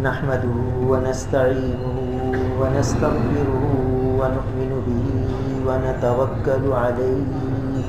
نحمده ونستعينه ونستغفره ونؤمن به ونتوكل عليه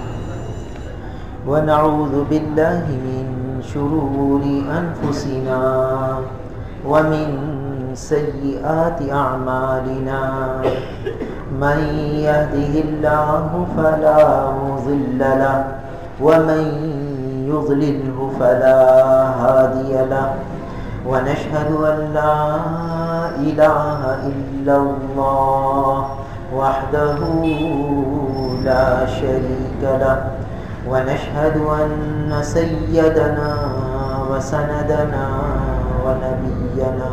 ونعوذ بالله من شرور أنفسنا ومن سيئات أعمالنا من يهده الله فلا مضل له ومن يضلله فلا هادي له ونشهد أن لا إله إلا الله وحده لا شريك له ونشهد أن سيدنا وسندنا ونبينا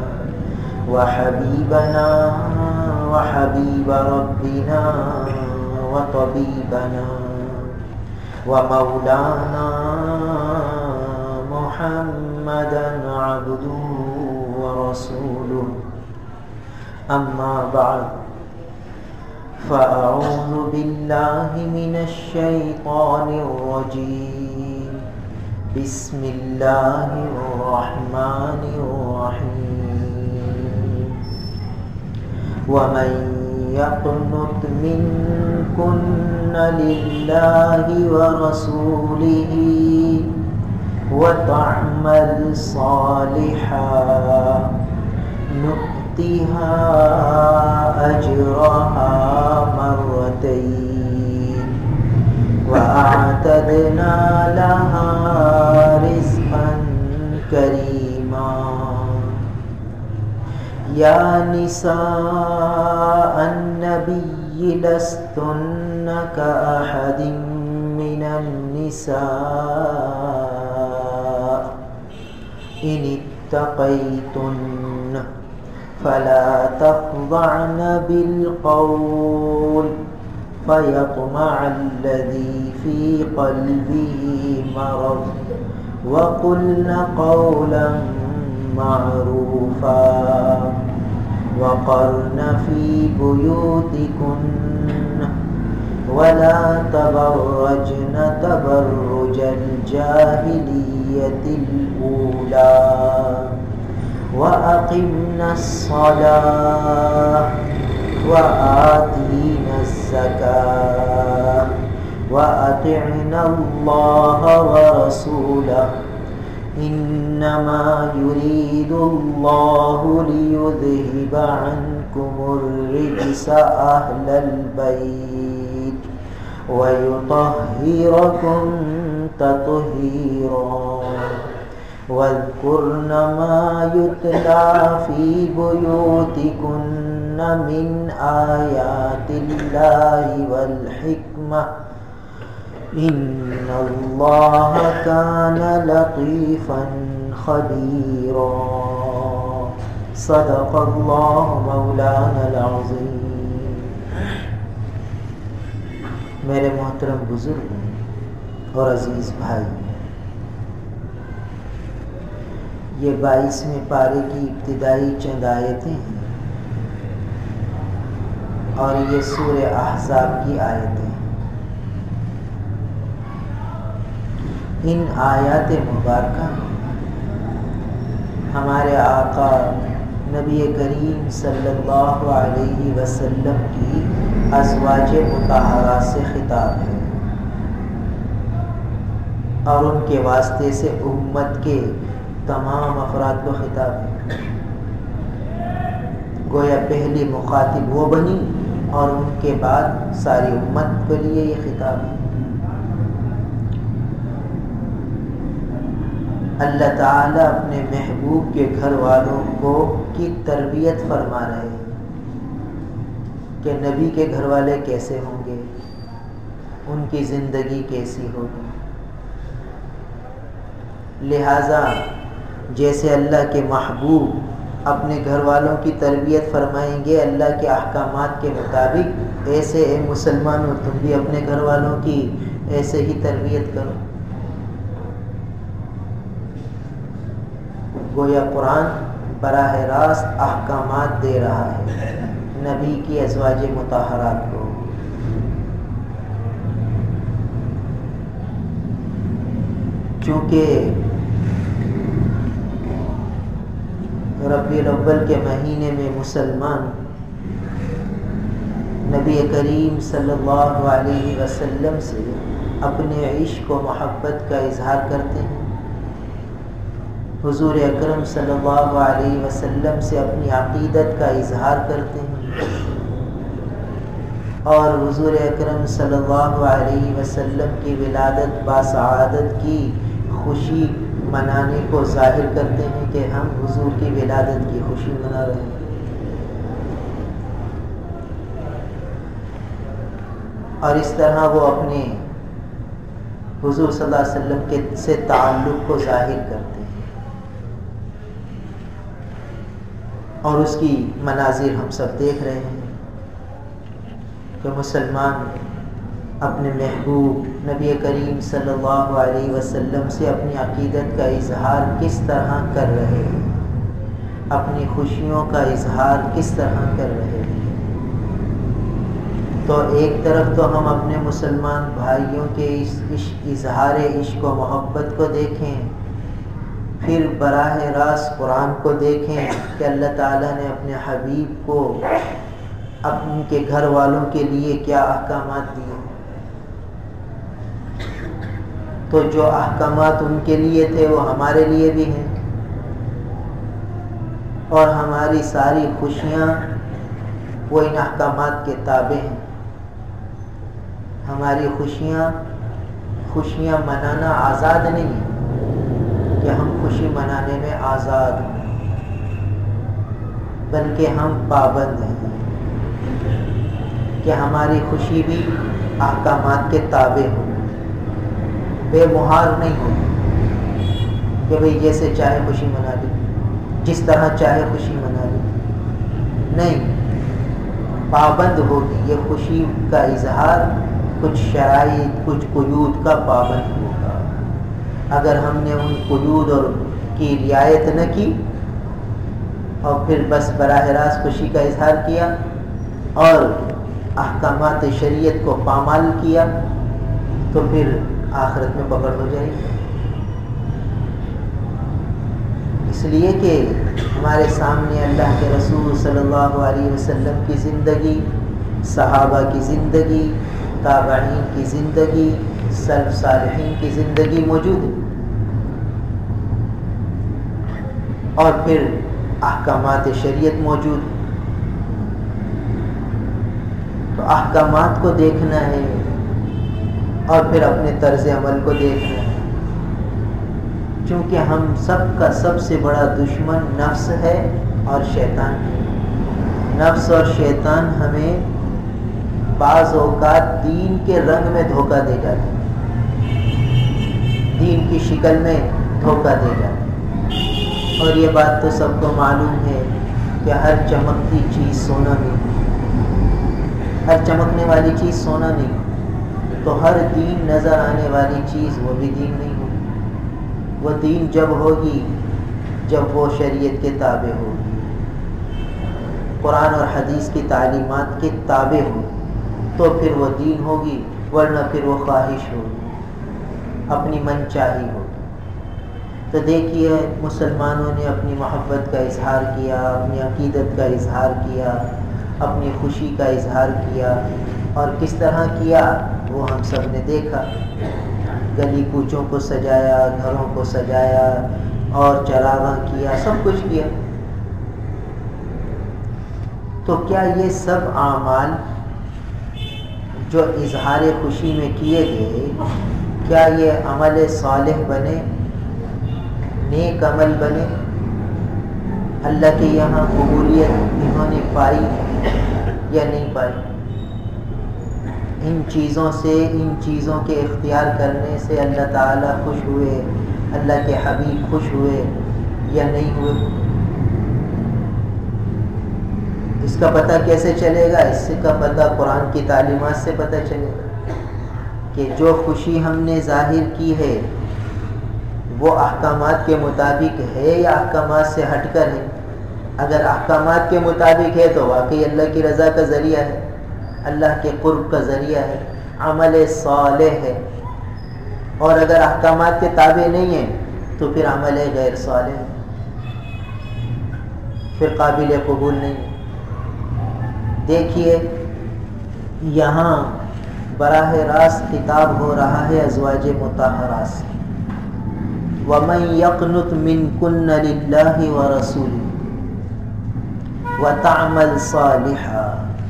وحبيبنا وحبيب ربنا وطبيبنا ومولانا محمدا عبده ورسوله أما بعد فأعوذ بالله من الشيطان الرجيم بسم الله الرحمن الرحيم ومن يقنت منكن لله ورسوله وتعمل صالحا نؤتها أجرها مرتين وأعتدنا لها رزقا كريما يا نساء النبي لستن كأحد من النساء إن اتقيتن فلا تخضعن بالقول فيطمع الذي في قلبه مرض وقلن قولا معروفا وقرن في بيوتكن ولا تبرجن تبرج الجاهلية الأولى وأقمنا الصلاة وآتينا الزكاة وأطعنا الله ورسوله إنما يريد الله ليذهب عنكم الرجس أهل البيت ويطهركم تطهيرا واذكرن ما يتلى في بيوتكن من آيات الله والحكمة إن الله كان لطيفا خبيرا صدق الله مولانا العظيم. میرے محترم بزرگ اور عزیز بھائی، یہ 22ویں پارے کی ابتدائی چند آیتیں ہیں اور یہ سورہ احزاب کی آیتیں ہیں. ان آیات مبارکہ میں ہمارے آقا نبی کریم صلی اللہ علیہ وسلم کی ازواج مطہرات سے خطاب ہے اور ان کے واسطے سے امت کے تمام افراد کو خطاب ہے. گویا پہلی مخاطب وہ بنی اور ان کے بعد ساری امت کے لیے یہ خطاب ہے. اللہ تعالیٰ اپنے محبوب کے گھر والوں کی تربیت فرما رہے ہیں کہ نبی کے گھر والے کیسے ہوں گے، ان کی زندگی کیسی ہوگی. لہٰذا جیسے اللہ کے محبوب اپنے گھر والوں کی تربیت فرمائیں گے اللہ کے احکامات کے مطابق، ایسے اے مسلمانوں تم بھی اپنے گھر والوں کی ایسے ہی تربیت کرو. گویا قرآن براہ راست احکامات دے رہا ہے نبی کی ازواج مطہرات کو. چونکہ الاول کے مہینے میں مسلمان نبی کریم صلی اللہ علیہ وسلم سے اپنے عشق و محبت کا اظہار کرتے ہیں، حضور اکرم صلی اللہ علیہ وسلم سے اپنی عقیدت کا اظہار کرتے ہیں، اور حضور اکرم صلی اللہ علیہ وسلم کی ولادت باسعادت کی خوشی منانے کو ظاہر کرتے ہیں کہ ہم حضور کی ولادت کی خوشی منا رہے ہیں۔ اور اس طرح وہ اپنے حضور صلی اللہ علیہ وسلم سے تعلق کو ظاہر کرتے ہیں، اور اس کی مناظر ہم سب دیکھ رہے ہیں کہ مسلمان اپنے محبوب نبی کریم صلی اللہ علیہ وسلم سے اپنی عقیدت کا اظہار کس طرح کر رہے ہیں، اپنی خوشیوں کا اظہار کس طرح کر رہے ہیں۔ تو ایک طرف تو ہم اپنے مسلمان بھائیوں کے اس اظہار عشق و محبت کو دیکھیں، پھر براہ راست قرآن کو دیکھیں کہ اللہ تعالیٰ نے اپنے حبیب کو ان کے گھر والوں کے لیے کیا احکامات دیے۔ تو جو احکامات ان کے لیے تھے وہ ہمارے لیے بھی ہیں، اور ہماری ساری خوشیاں وہ ان احکامات کے تابع ہیں۔ ہماری خوشیاں منانا آزاد نہیں ہے کہ ہم خوشی منانے میں آزاد ہیں، بلکہ ہم پابند ہیں کہ ہماری خوشی بھی احکامات کے تابع ہو، بے مہار نہیں ہو کہ بھئی جیسے چاہے خوشی منا لی، جس طرح چاہے خوشی منا لی، نہیں، پابند ہوگی یہ خوشی کا اظہار، کچھ شرائط کچھ قیود کا پابند ہوگا۔ اگر ہم نے ان قیود اور کی رعایت نہ کی اور پھر بس براہ راست خوشی کا اظہار کیا اور احکامات شریعت کو پامال کیا، تو پھر آخرت میں پکڑ ہو جائے گی۔ اس لیے کہ ہمارے سامنے اللہ کے رسول صلی اللہ علیہ وسلم کی زندگی، صحابہ کی زندگی، تابعین کی زندگی، سلف صالحین کی زندگی موجود ہے، اور پھر احکامات شریعت موجود ہے۔ تو احکامات کو دیکھنا ہے اور پھر اپنے طرز عمل کو دیکھنا ہے، چونکہ ہم سب کا سب سے بڑا دشمن نفس ہے اور شیطان ہے۔ نفس اور شیطان ہمیں بعض اوقات دین کے رنگ میں دھوکہ دے جاتے ہیں، دین کی شکل میں دھوکہ دے جاتے ہیں، اور یہ بات تو سب کو معلوم ہے کہ ہر چمکتی چیز سونا نہیں، ہر چمکنے والی چیز سونا نہیں، تو ہر دین نظر آنے والی چیز وہ بھی دین نہیں ہوگی۔ وہ دین جب ہوگی جب وہ شریعت کے تابع ہوگی، قرآن اور حدیث کی تعلیمات کے تابع ہوگی، تو پھر وہ دین ہوگی، ورنہ پھر وہ خواہش ہوگی، اپنی من چاہی ہوگی۔ تو دیکھیے مسلمانوں نے اپنی محبت کا اظہار کیا، اپنی عقیدت کا اظہار کیا، اپنی خوشی کا اظہار کیا، اور کس طرح کیا وہ ہم سب نے دیکھا۔ گلی کوچوں کو سجایا، گھروں کو سجایا، اور چراغاں کیا، سب کچھ کیا۔ تو کیا یہ سب اعمال جو اظہار خوشی میں کیے گئے، کیا یہ عمل صالح بنے، نیک عمل بنے، اللہ کے یہاں قبولیت انہوں نے پائی یا نہیں پائی؟ ان چیزوں کے اختیار کرنے سے اللہ تعالیٰ خوش ہوئے، اللہ کے حبیب خوش ہوئے یا نہیں ہوئے؟ اس کا پتہ کیسے چلے گا؟ اس کا پتہ قرآن کی تعلیمات سے پتہ چلے گا کہ جو خوشی ہم نے ظاہر کی ہے وہ احکامات کے مطابق ہے یا احکامات سے ہٹ کر ہے۔ اگر احکامات کے مطابق ہے تو واقعی اللہ کی رضا کا ذریعہ ہے، اللہ کے قرب کا ذریعہ ہے، عمل صالح ہے، اور اگر احکامات کے تابع نہیں ہے تو پھر عمل غیر صالح ہے۔ پھر قابل قبول نہیں ہے۔ دیکھیے یہاں براہ راست خطاب ہو رہا ہے ازواج مطہرات سے، وَمَن يَقْنُتْ مِنْكُنَّ لِلَّهِ وَرَسُولِهِ وَتَعْمَلْ صَالِحًا،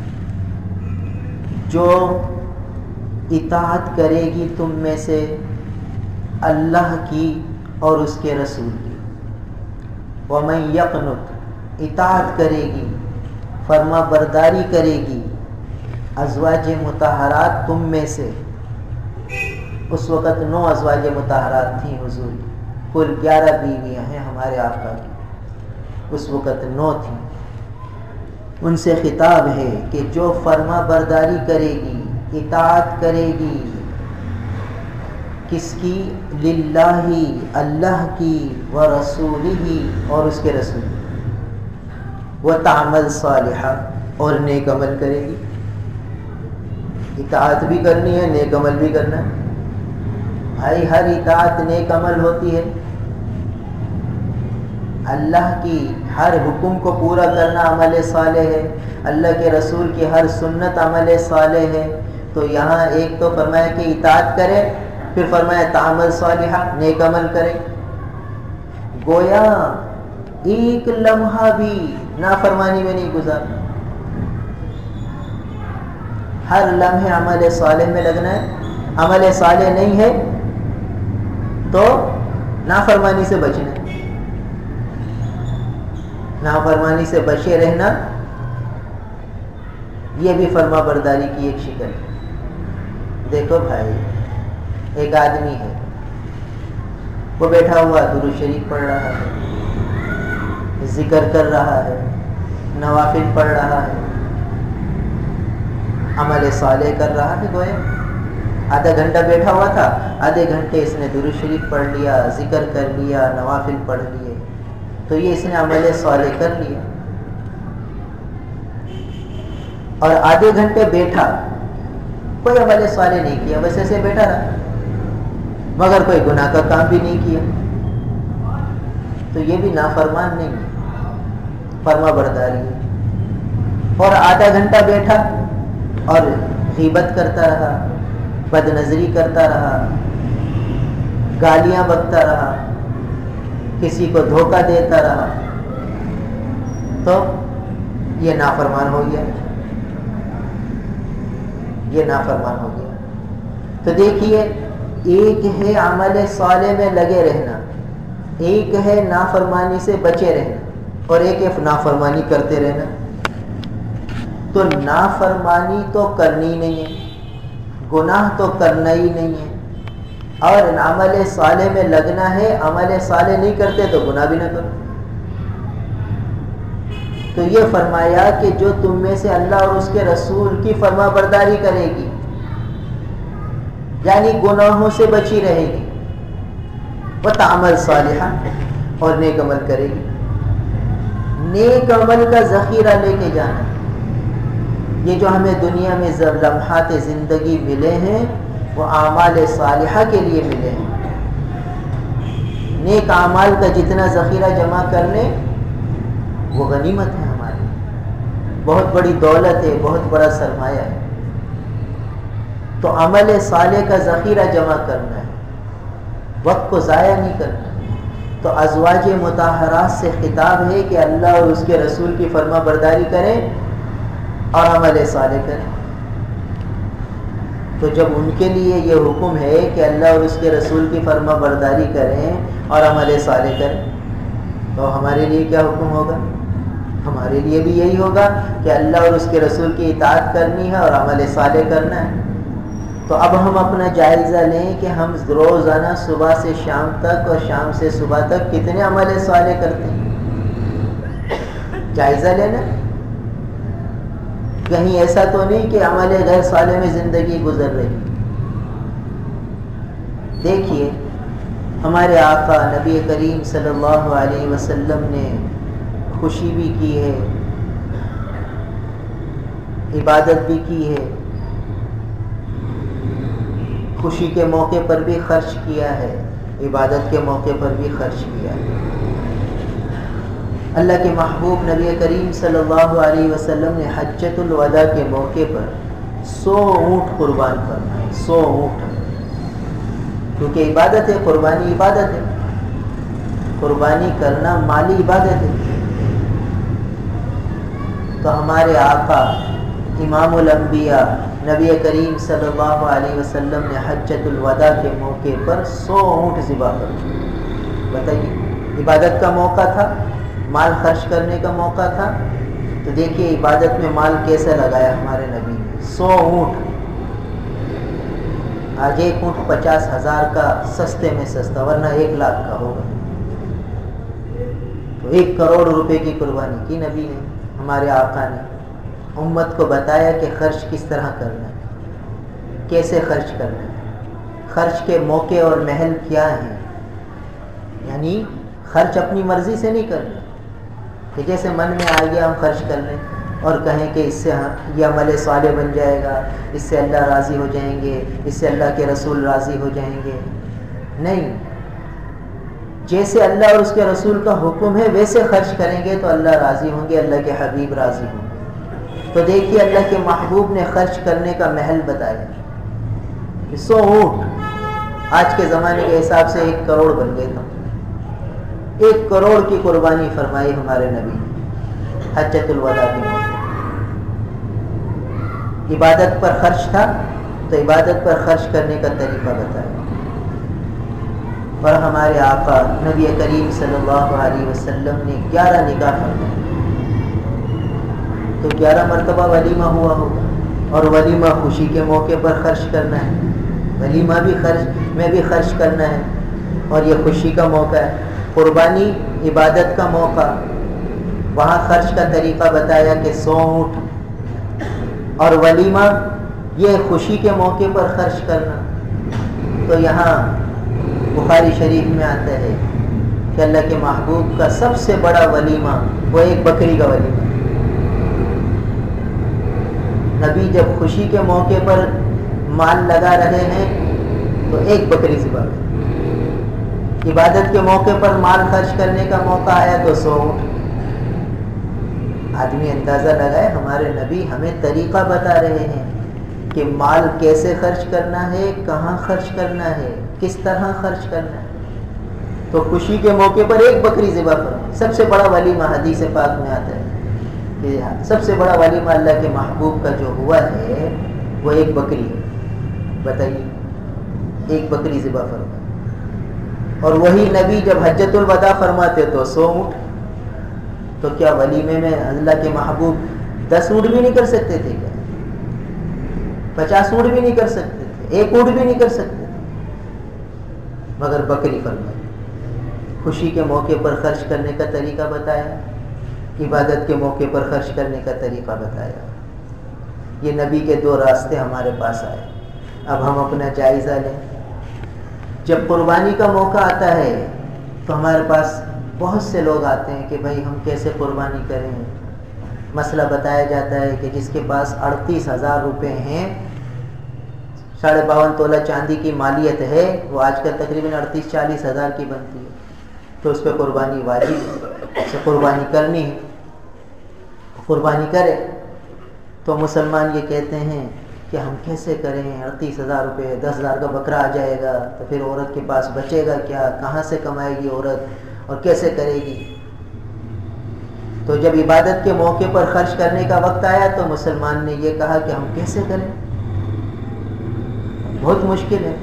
جو اطاعت کرے گی تم میں سے اللہ کی اور اس کے رسول کی، وَمَن يَقْنُتْ اطاعت کرے گی، فرما برداری کرے گی ازواج مطہرات تم میں سے۔ اس وقت 9 ازواج مطہرات تھیں حضور کی، کل 11 بیویاں ہیں ہمارے آقا کی، اس وقت 9 تھیں۔ ان سے خطاب ہے کہ جو فرما برداری کرے گی، اطاعت کرے گی، کس کی؟ للہ، اللہ کی، ورسولہ، اور اس کے رسول، وتعمل صالحا، اور نیک عمل کرے گی۔ اطاعت بھی کرنی ہے، نیک عمل بھی کرنا ہے۔ بھائی ہر اطاعت نیک عمل ہوتی ہے، اللہ کی ہر حکم کو پورا کرنا عمل صالح ہے، اللہ کے رسول کی ہر سنت عمل صالح ہے۔ تو یہاں ایک تو فرمایا کہ اطاعت کرے، پھر فرمایا تعمل صالحہ، نیک عمل کرے۔ گویا ایک لمحہ بھی نافرمانی میں نہیں گزارنا، ہر لمحے عمل صالح میں لگنا ہے۔ عمل صالح نہیں ہے تو نافرمانی سے بچنا ہے، نافرمانی سے بچے رہنا، یہ بھی فرما برداری کی ایک شکل ہے۔ دیکھو بھائی، ایک آدمی ہے، وہ بیٹھا ہوا درود شریف پڑھ رہا ہے، ذکر کر رہا ہے، نوافل پڑھ رہا ہے، عمل صالح کر رہا ہے۔ گویا آدھا گھنٹہ بیٹھا ہوا تھا، آدھے گھنٹے اس نے درود شریف پڑھ لیا، ذکر کر لیا، نوافل پڑھ لیے، تو یہ اس نے عمل صالح کر لیا۔ اور آدھے گھنٹے بیٹھا، کوئی عمل صالح نہیں کیا، بس ایسے بیٹھا رہا، مگر کوئی گناہ کا کام بھی نہیں کیا، تو یہ بھی نافرمان نہیں ہے، فرما برداری ہے۔ اور آدھا گھنٹہ بیٹھا اور غیبت کرتا رہا، بد نظری کرتا رہا، گالیاں بکتا رہا، کسی کو دھوکہ دیتا رہا، تو یہ نافرمان ہو گیا، یہ نافرمان ہو گیا۔ تو دیکھیے، ایک ہے عمل صالح میں لگے رہنا، ایک ہے نافرمانی سے بچے رہنا، اور ایک ہے نافرمانی کرتے رہنا۔ تو نافرمانی تو کرنی نہیں ہے، گناہ تو کرنا ہی نہیں ہے، اور عمل صالح میں لگنا ہے، عمل صالح نہیں کرتے تو گناہ بھی نہ کرو۔ تو یہ فرمایا کہ جو تم میں سے اللہ اور اس کے رسول کی فرما برداری کرے گی، یعنی گناہوں سے بچی رہے گی، وتعمل صالحا، اور نیک عمل کرے گی۔ نیک عمل کا ذخیرہ لے کے جانا، یہ جو ہمیں دنیا میں لمحات زندگی ملے ہیں وہ اعمال صالحہ کے لیے ملے ہیں۔ نیک اعمال کا جتنا ذخیرہ جمع کر لیں وہ غنیمت ہے ہماری، بہت بڑی دولت ہے، بہت بڑا سرمایہ ہے۔ تو عمل صالح کا ذخیرہ جمع کرنا ہے، وقت کو ضائع نہیں کرنا۔ تو ازواج مطہرات سے خطاب ہے کہ اللہ اور اس کے رسول کی فرما برداری کریں اور عمل صالح کریں۔ تو جب ان کے لیے یہ حکم ہے کہ اللہ اور اس کے رسول کی فرما برداری کریں اور عمل صالح کریں، تو ہمارے لیے کیا حکم ہوگا؟ ہمارے لیے بھی یہی ہوگا کہ اللہ اور اس کے رسول کی اطاعت کرنی ہے اور عمل صالح کرنا ہے۔ تو اب ہم اپنا جائزہ لیں کہ ہم روزانہ صبح سے شام تک اور شام سے صبح تک کتنے عمل صالح کرتے ہیں، جائزہ لینا۔ کہیں ایسا تو نہیں کہ عمل غیر صالح میں زندگی گزر رہی۔ دیکھیے، ہمارے آقا نبی کریم صلی اللہ علیہ وسلم نے خوشی بھی کی ہے، عبادت بھی کی ہے، خوشی کے موقع پر بھی خرچ کیا ہے، عبادت کے موقع پر بھی خرچ کیا ہے۔ اللہ کے محبوب نبی کریم صلی اللہ علیہ وسلم نے حجۃ الوداع کے موقع پر 100 اونٹ قربان فرمائے. 100 اونٹ، کیونکہ عبادت ہے، قربانی عبادت ہے، قربانی کرنا مالی عبادت ہے. تو ہمارے آقا امام الانبیاء نبی کریم صلی اللہ علیہ وسلم نے حجۃ الوداع کے موقع پر 100 اونٹ ذبح کر. بتائیے، عبادت کا موقع تھا، مال خرچ کرنے کا موقع تھا، تو دیکھیے عبادت میں مال کیسے لگایا ہمارے نبی نے. 100 اونٹ. آج ایک اونٹ 50,000 کا سستے میں سستا، ورنہ 1 لاکھ کا ہوگا. تو 1 کروڑ روپے کی قربانی کی نبی نے. ہمارے آقا نے امت کو بتایا کہ خرچ کس طرح کرنا ہے، کیسے خرچ کرنا ہے، خرچ کے موقع اور محل کیا ہیں. یعنی خرچ اپنی مرضی سے نہیں کرنا کہ جیسے من میں آ گیا ہم خرچ کر لیں اور کہیں کہ اس سے یہ عمل صالح بن جائے گا، اس سے اللہ راضی ہو جائیں گے، اس سے اللہ کے رسول راضی ہو جائیں گے. نہیں، جیسے اللہ اور اس کے رسول کا حکم ہے ویسے خرچ کریں گے تو اللہ راضی ہوں گے، اللہ کے حبیب راضی ہوں گے. تو دیکھیے اللہ کے محبوب نے خرچ کرنے کا محل بتایا. 100 اونٹ آج کے زمانے کے حساب سے 1 کروڑ بن گئے تھا. 1 کروڑ کی قربانی فرمائی ہمارے نبی نے حجۃ الوداع کے موقع. عبادت پر خرچ تھا تو عبادت پر خرچ کرنے کا طریقہ بتایا. اور ہمارے آقا نبی کریم صلی اللہ علیہ وسلم نے 11 نکاح فرمائے، تو 11 مرتبہ ولیمہ ہوا ہوگا، اور ولیمہ خوشی کے موقع پر خرچ کرنا ہے. ولیمہ بھی خرچ میں بھی خرچ کرنا ہے، اور یہ خوشی کا موقع ہے. قربانی عبادت کا موقع، وہاں خرچ کا طریقہ بتایا کہ 100 اونٹ، اور ولیمہ یہ خوشی کے موقع پر خرچ کرنا. تو یہاں بخاری شریف میں آتا ہے کہ اللہ کے محبوب کا سب سے بڑا ولیمہ وہ 1 بکری کا ولیمہ. نبی جب خوشی کے موقع پر مال لگا رہے ہیں تو 1 بکری ذبح کریں. عبادت کے موقع پر مال خرچ کرنے کا موقع آیا تو 100 اونٹ. آدمی اندازہ لگائے، ہمارے نبی ہمیں طریقہ بتا رہے ہیں کہ مال کیسے خرچ کرنا ہے، کہاں خرچ کرنا ہے، کس طرح خرچ کرنا ہے. تو خوشی کے موقع پر 1 بکری ذبح کرو. سب سے بڑا ولیمہ حدیث پاک میں آتا ہے کہ سب سے بڑا ولیمہ اللہ کے محبوب کا جو ہوا ہے وہ 1 بکری ہے. بتائیے، 1 بکری ذبح فرمائے. اور وہی نبی جب حجۃ الوداع فرماتے تو 100 اونٹ. تو کیا ولیمے میں اللہ کے محبوب 10 اونٹ بھی نہیں کر سکتے تھے کیا؟ 50 اونٹ بھی نہیں کر سکتے تھے، 1 اونٹ بھی نہیں کر سکتے تھے، مگر بکری فرمائی. خوشی کے موقع پر خرچ کرنے کا طریقہ بتایا، عبادت کے موقع پر خرچ کرنے کا طریقہ بتایا. یہ نبی کے 2 راستے ہمارے پاس آئے. اب ہم اپنا جائزہ لیں. جب قربانی کا موقع آتا ہے تو ہمارے پاس بہت سے لوگ آتے ہیں کہ بھائی ہم کیسے قربانی کریں. مسئلہ بتایا جاتا ہے کہ جس کے پاس 38,000 روپے ہیں، 52.5 تولہ چاندی کی مالیت ہے، وہ آج کل تقریباً 38-40 ہزار کی بنتی ہے، تو اس پہ قربانی واجب ہے، اسے قربانی کرنی ہے، قربانی کرے. تو مسلمان یہ کہتے ہیں کہ ہم کیسے کریں، 38,000 روپے، 10,000 کا بکرا آ جائے گا تو پھر عورت کے پاس بچے گا کیا، کہاں سے کمائے گی عورت اور کیسے کرے گی. تو جب عبادت کے موقع پر خرچ کرنے کا وقت آیا تو مسلمان نے یہ کہا کہ ہم کیسے کریں، بہت مشکل ہے.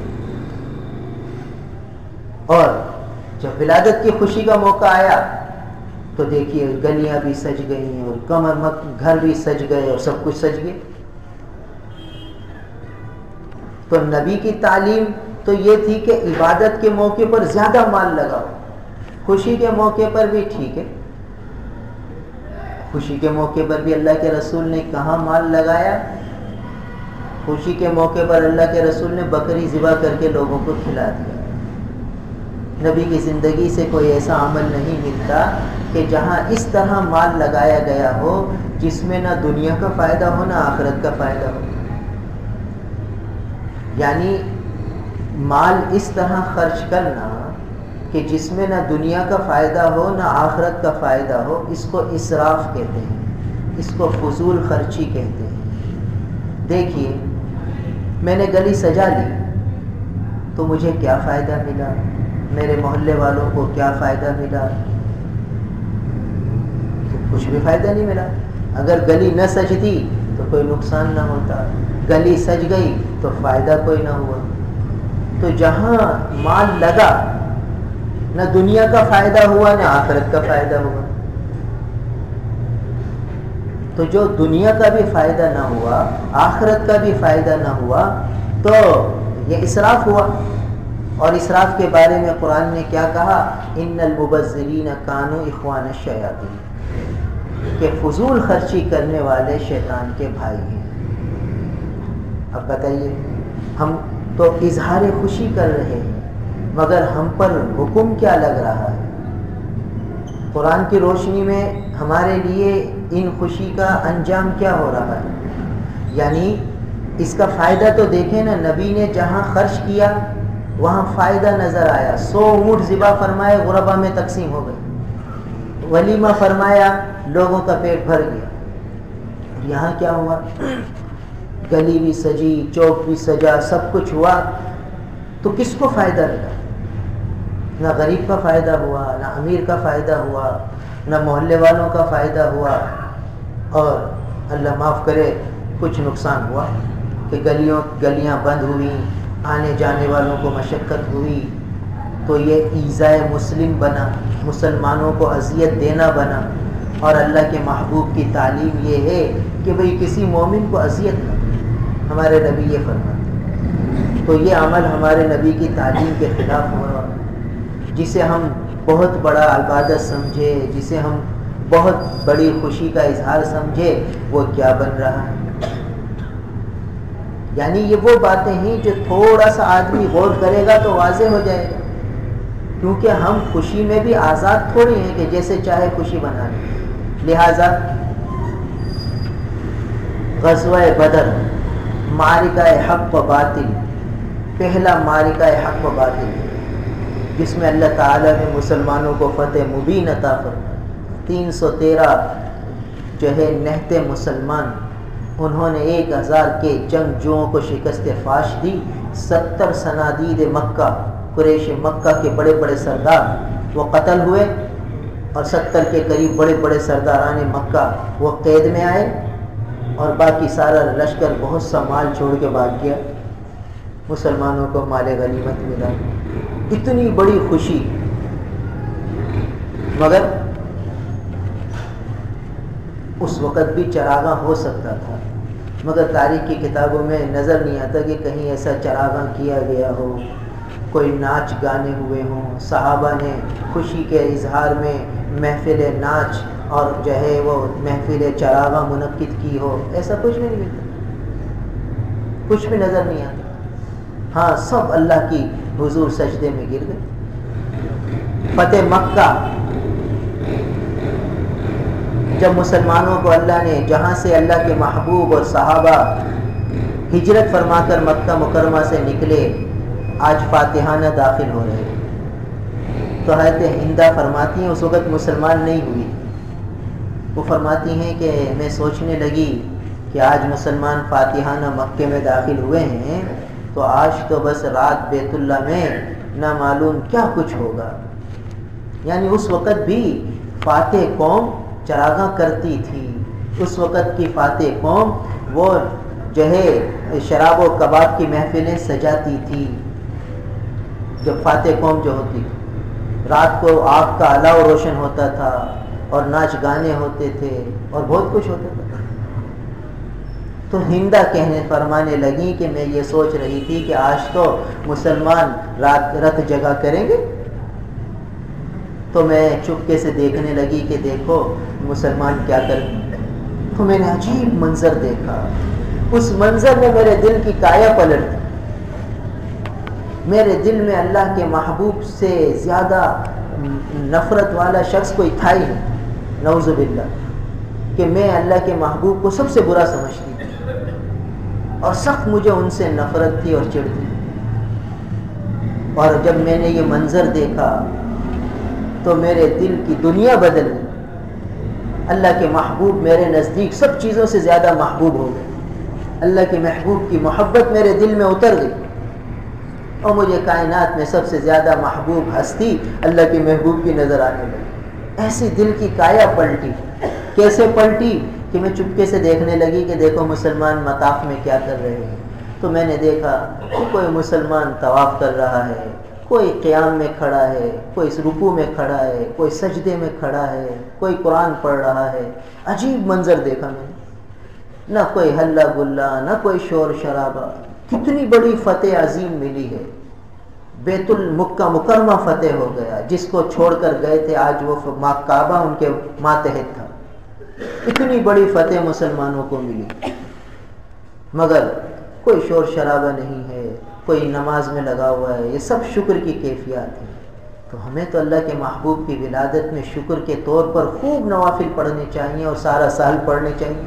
اور جب ولادت کی خوشی کا موقع آیا تو دیکھیے گلیاں بھی سج گئیں اور گھر بھی سج گئے اور سب کچھ سج گئے. تو نبی کی تعلیم تو یہ تھی کہ عبادت کے موقع پر زیادہ مال لگاؤ، خوشی کے موقع پر بھی ٹھیک ہے. خوشی کے موقع پر بھی اللہ کے رسول نے کہاں مال لگایا؟ خوشی کے موقع پر اللہ کے رسول نے بکری ذبح کر کے لوگوں کو کھلا دیا. نبی کی زندگی سے کوئی ایسا عمل نہیں ملتا کہ جہاں اس طرح مال لگایا گیا ہو جس میں نہ دنیا کا فائدہ ہو نہ آخرت کا فائدہ ہو. یعنی مال اس طرح خرچ کرنا کہ جس میں نہ دنیا کا فائدہ ہو نہ آخرت کا فائدہ ہو، اس کو اسراف کہتے ہیں، اس کو فضول خرچی کہتے ہیں۔ دیکھیے، میں نے گلی سجا لی تو مجھے کیا فائدہ ملا، میرے محلے والوں کو کیا فائدہ ملا؟ کچھ بھی فائدہ نہیں ملا۔ اگر گلی نہ سجتی تو کوئی نقصان نہ ہوتا، گلی سج گئی تو فائدہ کوئی نہ ہوا۔ تو جہاں مال لگا نہ دنیا کا فائدہ ہوا نہ آخرت کا فائدہ ہوا، تو جو دنیا کا بھی فائدہ نہ ہوا آخرت کا بھی فائدہ نہ ہوا تو یہ اسراف ہوا۔ اور اسراف کے بارے میں قرآن نے کیا کہا؟ ان المبذرین کانوا اخوان الشیاطین، کہ فضول خرچی کرنے والے شیطان کے بھائی ہیں۔ اب بتائیے، ہم تو اظہار خوشی کر رہے ہیں مگر ہم پر حکم کیا لگ رہا ہے؟ قرآن کی روشنی میں ہمارے لیے ان خوشی کا انجام کیا ہو رہا ہے؟ یعنی اس کا فائدہ تو دیکھیں نا، نبی نے جہاں خرچ کیا وہاں فائدہ نظر آیا، 100 اونٹ ذبح فرمائے، غربا میں تقسیم ہو گئی، ولیمہ فرمایا، لوگوں کا پیٹ بھر گیا۔ یہاں کیا ہوا؟ گلی بھی سجی، چوک بھی سجا، سب کچھ ہوا، تو کس کو فائدہ ملا؟ نہ غریب کا فائدہ ہوا، نہ امیر کا فائدہ ہوا، نہ محلے والوں کا فائدہ ہوا، اور اللہ معاف کرے کچھ نقصان ہوا کہ گلیاں بند ہوئیں، آنے جانے والوں کو مشقت ہوئی، تو یہ ایذائے مسلم بنا، مسلمانوں کو اذیت دینا بنا۔ اور اللہ کے محبوب کی تعلیم یہ ہے کہ بھئی کسی مومن کو اذیت نہ دو، ہمارے نبی یہ فرماتے۔ تو یہ عمل ہمارے نبی کی تعلیم کے خلاف ہوا، جسے ہم بہت بڑا عبادت سمجھے، جسے ہم بہت بڑی خوشی کا اظہار سمجھے، وہ کیا بن رہا ہے؟ یعنی یہ وہ باتیں ہیں جو تھوڑا سا آدمی غور کرے گا تو واضح ہو جائے گا، کیونکہ ہم خوشی میں بھی آزاد تھوڑی ہیں کہ جیسے چاہے خوشی بنا لیں۔ لہذا غزوہ بدر، معرکہ حق و باطل، پہلا معرکہ حق و باطل، جس میں اللہ تعالیٰ نے مسلمانوں کو فتح مبین عطا فرمائی۔ 313 جو ہے نہتے مسلمان، انہوں نے 1000 کے جنگجوؤں کو شکست فاش دی۔ 70 صنادید مکہ، قریش مکہ کے بڑے بڑے سردار وہ قتل ہوئے، اور 70 کے قریب بڑے بڑے سرداران مکہ وہ قید میں آئے، اور باقی سارا لشکر بہت سا مال چھوڑ کے بھاگ گیا۔ مسلمانوں کو مال غنیمت ملا، اتنی بڑی خوشی، مگر اس وقت بھی چراغاں ہو سکتا تھا، مگر تاریخ کی کتابوں میں نظر نہیں آتا کہ کہیں ایسا چراغاں کیا گیا ہو، کوئی ناچ گانے ہوئے ہوں، صحابہ نے خوشی کے اظہار میں محفل ناچ اور جو ہے وہ محفل چراغاں منعقد کی ہو، ایسا کچھ بھی نہیں ملتا، کچھ بھی نظر نہیں آتا۔ ہاں، سب اللہ کی حضور سجدے میں گر گئے۔ فتح مکہ، جب مسلمانوں کو اللہ نے، جہاں سے اللہ کے محبوب اور صحابہ ہجرت فرما کر مکہ مکرمہ سے نکلے، آج فاتحانہ داخل ہو رہے ہیں، تو حضرت ہندہ فرماتی ہیں اس وقت مسلمان نہیں ہوئی، وہ فرماتی ہیں کہ میں سوچنے لگی کہ آج مسلمان فاتحانہ مکے میں داخل ہوئے ہیں تو آج تو بس رات بیت اللہ میں نہ معلوم کیا کچھ ہوگا۔ یعنی اس وقت بھی فاتح قوم چراغاں کرتی تھی، اس وقت کی فاتح قوم وہ جو ہے شراب و کباب کی محفلیں سجاتی تھی۔ جب فاتح قوم جو ہوتی تھی، رات کو آگ کا الاؤ روشن ہوتا تھا اور ناچ گانے ہوتے تھے اور بہت کچھ ہوتا تھا۔ تو ہندہ فرمانے لگی کہ میں یہ سوچ رہی تھی کہ آج تو مسلمان رت جگہ کریں گے، تو میں چپکے سے دیکھنے لگی کہ دیکھو مسلمان کیا کریں۔ تو میں نے عجیب منظر دیکھا، اس منظر نے میرے دل کی کایا پلٹ دی۔ میرے دل میں اللہ کے محبوب سے زیادہ نفرت والا شخص کوئی تھا ہی نہیں، نعوذ باللہ، کہ میں اللہ کے محبوب کو سب سے برا سمجھتی تھی اور سخت مجھے ان سے نفرت تھی اور چڑ تھی۔ اور جب میں نے یہ منظر دیکھا تو میرے دل کی دنیا بدل گئی. اللہ کے محبوب میرے نزدیک سب چیزوں سے زیادہ محبوب ہو گئے. اللہ کے محبوب کی محبت میرے دل میں اتر گئی اور مجھے کائنات میں سب سے زیادہ محبوب ہستی اللہ کے محبوب کی نظر آنے لگی. ایسی دل کی کایا پلٹی. کیسے پلٹی کہ میں چپکے سے دیکھنے لگی کہ دیکھو مسلمان مطاف میں کیا کر رہے ہیں. تو میں نے دیکھا کہ کوئی مسلمان طواف کر رہا ہے, کوئی قیام میں کھڑا ہے, کوئی رکوع میں کھڑا ہے, کوئی سجدے میں کھڑا ہے, کوئی قرآن پڑھ رہا ہے. عجیب منظر دیکھا میں نے. نہ کوئی ہلا گلا, نہ کوئی شور شرابہ. کتنی بڑی فتح عظیم ملی ہے. بیت المکہ مکرمہ فتح ہو گیا. جس کو چھوڑ کر گئے تھے آج وہ کعبہ ان کے ماتحت تھا. اتنی بڑی فتح مسلمانوں کو ملی, مگر کوئی شور شرابہ نہیں ہے, کوئی نماز میں لگا ہوا ہے. یہ سب شکر کی کیفیات ہیں. تو ہمیں تو اللہ کے محبوب کی ولادت میں شکر کے طور پر خوب نوافل پڑھنے چاہیے اور سارا سال پڑھنے چاہیے.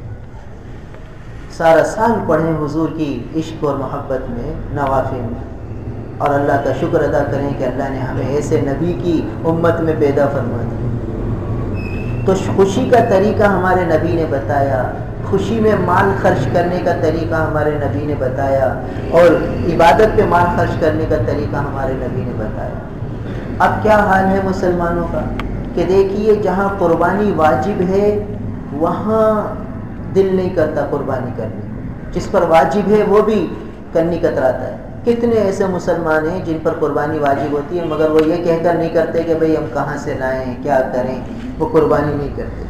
سارا سال پڑھیں حضور کی عشق اور محبت میں, نوافل میں, اور اللہ کا شکر ادا کریں کہ اللہ نے ہمیں ایسے نبی کی امت میں پیدا فرما دیا. تو خوشی کا طریقہ ہمارے نبی نے بتایا, خوشی میں مال خرچ کرنے کا طریقہ ہمارے نبی نے بتایا, اور عبادت پہ مال خرچ کرنے کا طریقہ ہمارے نبی نے بتایا. اب کیا حال ہے مسلمانوں کا کہ دیکھیے جہاں قربانی واجب ہے وہاں دل نہیں کرتا قربانی کرنے. جس پر واجب ہے وہ بھی کرنی کتراتا ہے. کتنے ایسے مسلمان ہیں جن پر قربانی واجب ہوتی ہے مگر وہ یہ کہہ کر نہیں کرتے کہ بھئی ہم کہاں سے لائیں, کیا کریں. وہ قربانی نہیں کرتے.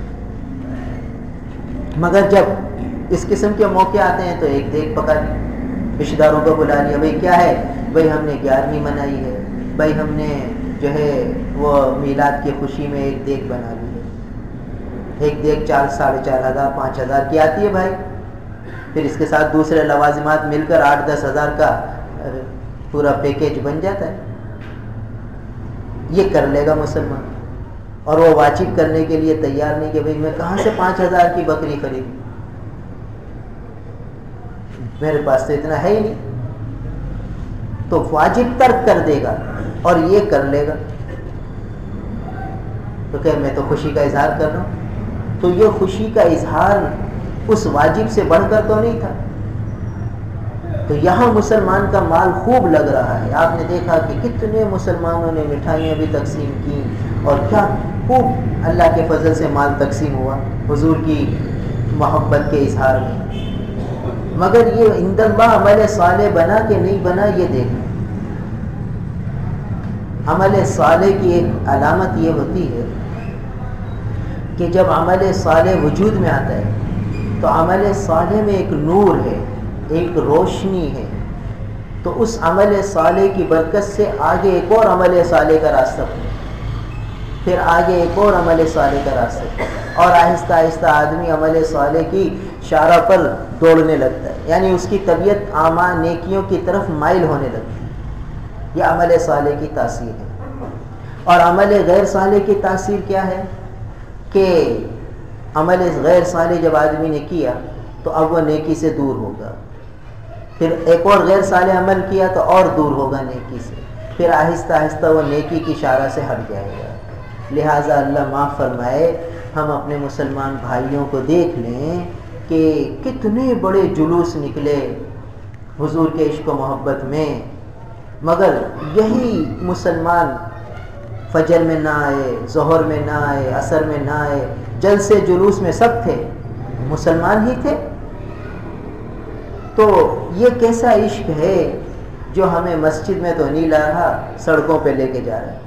مگر جب اس قسم کے موقع آتے ہیں تو ایک دیگ پکا لی, رشتہ داروں کو بلا لیا. بھئی کیا ہے؟ بھئی ہم نے 11ویں منائی ہے, بھئی ہم نے جو ہے وہ میلاد کی خوشی میں ایک دیگ بنا لی ہے. ایک دیگ 4,000 ساڑھے 4,000 5,000 کی آتی ہے بھائی. پھر اس کے ساتھ دوسرے لوازمات مل کر 8-10 ہزار کا پورا پیکیج بن جاتا ہے. یہ کر لے گا مسلمان, اور وہ واجب کرنے کے لیے تیار نہیں کہ بھئی میں کہاں سے 5,000 کی بکری خریدوں, میرے پاس تو اتنا ہے ہی نہیں. تو واجب ترک کر دے گا اور یہ کر لے گا تو کہ میں تو خوشی کا اظہار کر رہا ہوں. تو یہ خوشی کا اظہار اس واجب سے بڑھ کر تو نہیں تھا. تو یہاں مسلمان کا مال خوب لگ رہا ہے. آپ نے دیکھا کہ کتنے مسلمانوں نے مٹھائیاں بھی تقسیم کی اور کیا خوب اللہ کے فضل سے مال تقسیم ہوا حضور کی محبت کے اظہار میں. مگر یہ عند اللہ عمل صالح بنا کہ نہیں بنا یہ دیکھیں. عمل صالح کی ایک علامت یہ ہوتی ہے کہ جب عمل صالح وجود میں آتا ہے تو عمل صالح میں ایک نور ہے, ایک روشنی ہے. تو اس عمل صالح کی برکت سے آگے ایک اور عمل صالح کا راستہ ہے, پھر آگے ایک اور عمل صالح کا راستہ, اور آہستہ آہستہ آدمی عمل صالح کی شارہ پر دوڑنے لگتا ہے. یعنی اس کی طبیعت اعمال نیکیوں کی طرف مائل ہونے لگتی ہے. یہ عمل صالح کی تاثیر ہے. اور عمل غیر صالح کی تاثیر کیا ہے کہ عمل غیر صالح جب آدمی نے کیا تو اب وہ نیکی سے دور ہوگا, پھر ایک اور غیر صالح عمل کیا تو اور دور ہوگا نیکی سے, پھر آہستہ آہستہ وہ نیکی کی شارہ سے ہٹ جائے گا. لہٰذا اللہ معاف فرمائے, ہم اپنے مسلمان بھائیوں کو دیکھ لیں کہ کتنے بڑے جلوس نکلے حضور کے عشق و محبت میں, مگر یہی مسلمان فجر میں نہ آئے, ظہر میں نہ آئے, عصر میں نہ آئے, جلسے جلوس میں سب تھے, مسلمان ہی تھے. تو یہ کیسا عشق ہے جو ہمیں مسجد میں تو نہیں لا رہا, سڑکوں پہ لے کے جا رہا ہے.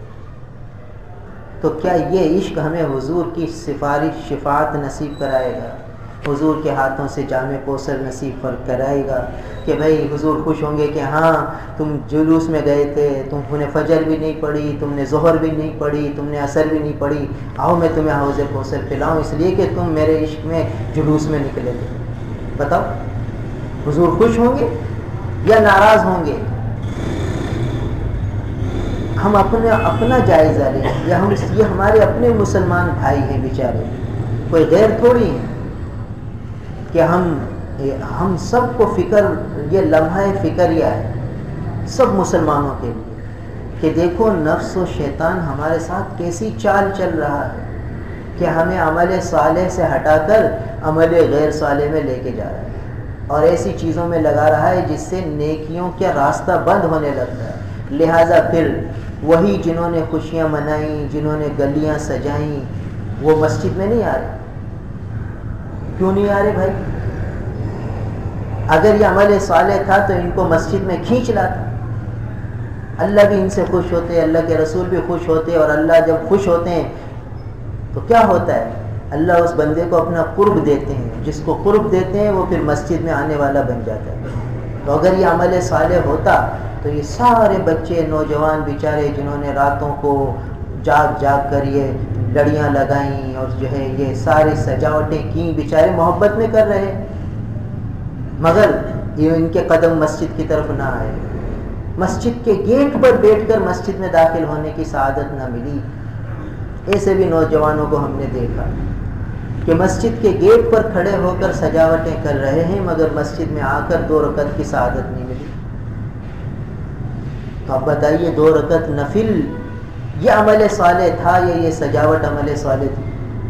تو کیا یہ عشق ہمیں حضور کی سفارش شفاعت نصیب کرائے گا, حضور کے ہاتھوں سے جام کوثر نصیب فرق کرائے گا کہ بھئی حضور خوش ہوں گے کہ ہاں تم جلوس میں گئے تھے, تم نے فجر بھی نہیں پڑھی, تم نے ظہر بھی نہیں پڑھی, تم نے عصر بھی نہیں پڑھی, آؤ میں تمہیں حوض کوثر پلاؤں اس لیے کہ تم میرے عشق میں جلوس میں نکلے تھے. بتاؤ حضور خوش ہوں گے یا ناراض ہوں گے؟ ہم اپنا جائزہ لیں, یہ ہمارے اپنے مسلمان بھائی ہیں بیچارے, کوئی غیر تھوڑی ہیں کہ ہم سب کو فکر, یہ لمحہ فکریہ ہے سب مسلمانوں کے لیے کہ دیکھو نفس و شیطان ہمارے ساتھ کیسی چال چل رہا ہے کہ ہمیں عمل صالح سے ہٹا کر عمل غیر صالح میں لے کے جا رہا ہے اور ایسی چیزوں میں لگا رہا ہے جس سے نیکیوں کا راستہ بند ہونے لگتا ہے. لہٰذا پھر وہی جنہوں نے خوشیاں منائیں، جنہوں نے گلیاں سجائیں، وہ مسجد میں نہیں آ رہے. کیوں نہیں آ رہے بھائی؟ اگر یہ عمل صالح تھا تو ان کو مسجد میں کھینچ لاتا. اللہ بھی ان سے خوش ہوتے، اللہ کے رسول بھی خوش ہوتے، اور اللہ جب خوش ہوتے ہیں تو کیا ہوتا ہے؟ اللہ اس بندے کو اپنا قرب دیتے ہیں. جس کو قرب دیتے ہیں وہ پھر مسجد میں آنے والا بن جاتا ہے. تو اگر یہ عمل صالح ہوتا تو یہ سارے بچے نوجوان بیچارے جنہوں نے راتوں کو جاگ جاگ کر یہ لڑیاں لگائیں اور جو ہے یہ ساری سجاوٹیں کیں، بیچارے محبت میں کر رہے، مگر یہ ان کے قدم مسجد کی طرف نہ آئے. مسجد کے گیٹ پر بیٹھ کر مسجد میں داخل ہونے کی سعادت نہ ملی. ایسے بھی نوجوانوں کو ہم نے دیکھا کہ مسجد کے گیٹ پر کھڑے ہو کر سجاوٹیں کر رہے ہیں، مگر مسجد میں آ کر 2 رکعت کی سعادت نہیں ملی. تو اب بتائیے 2 رکعت نفل یہ عمل صالح تھا یا یہ سجاوٹ عمل صالح تھی؟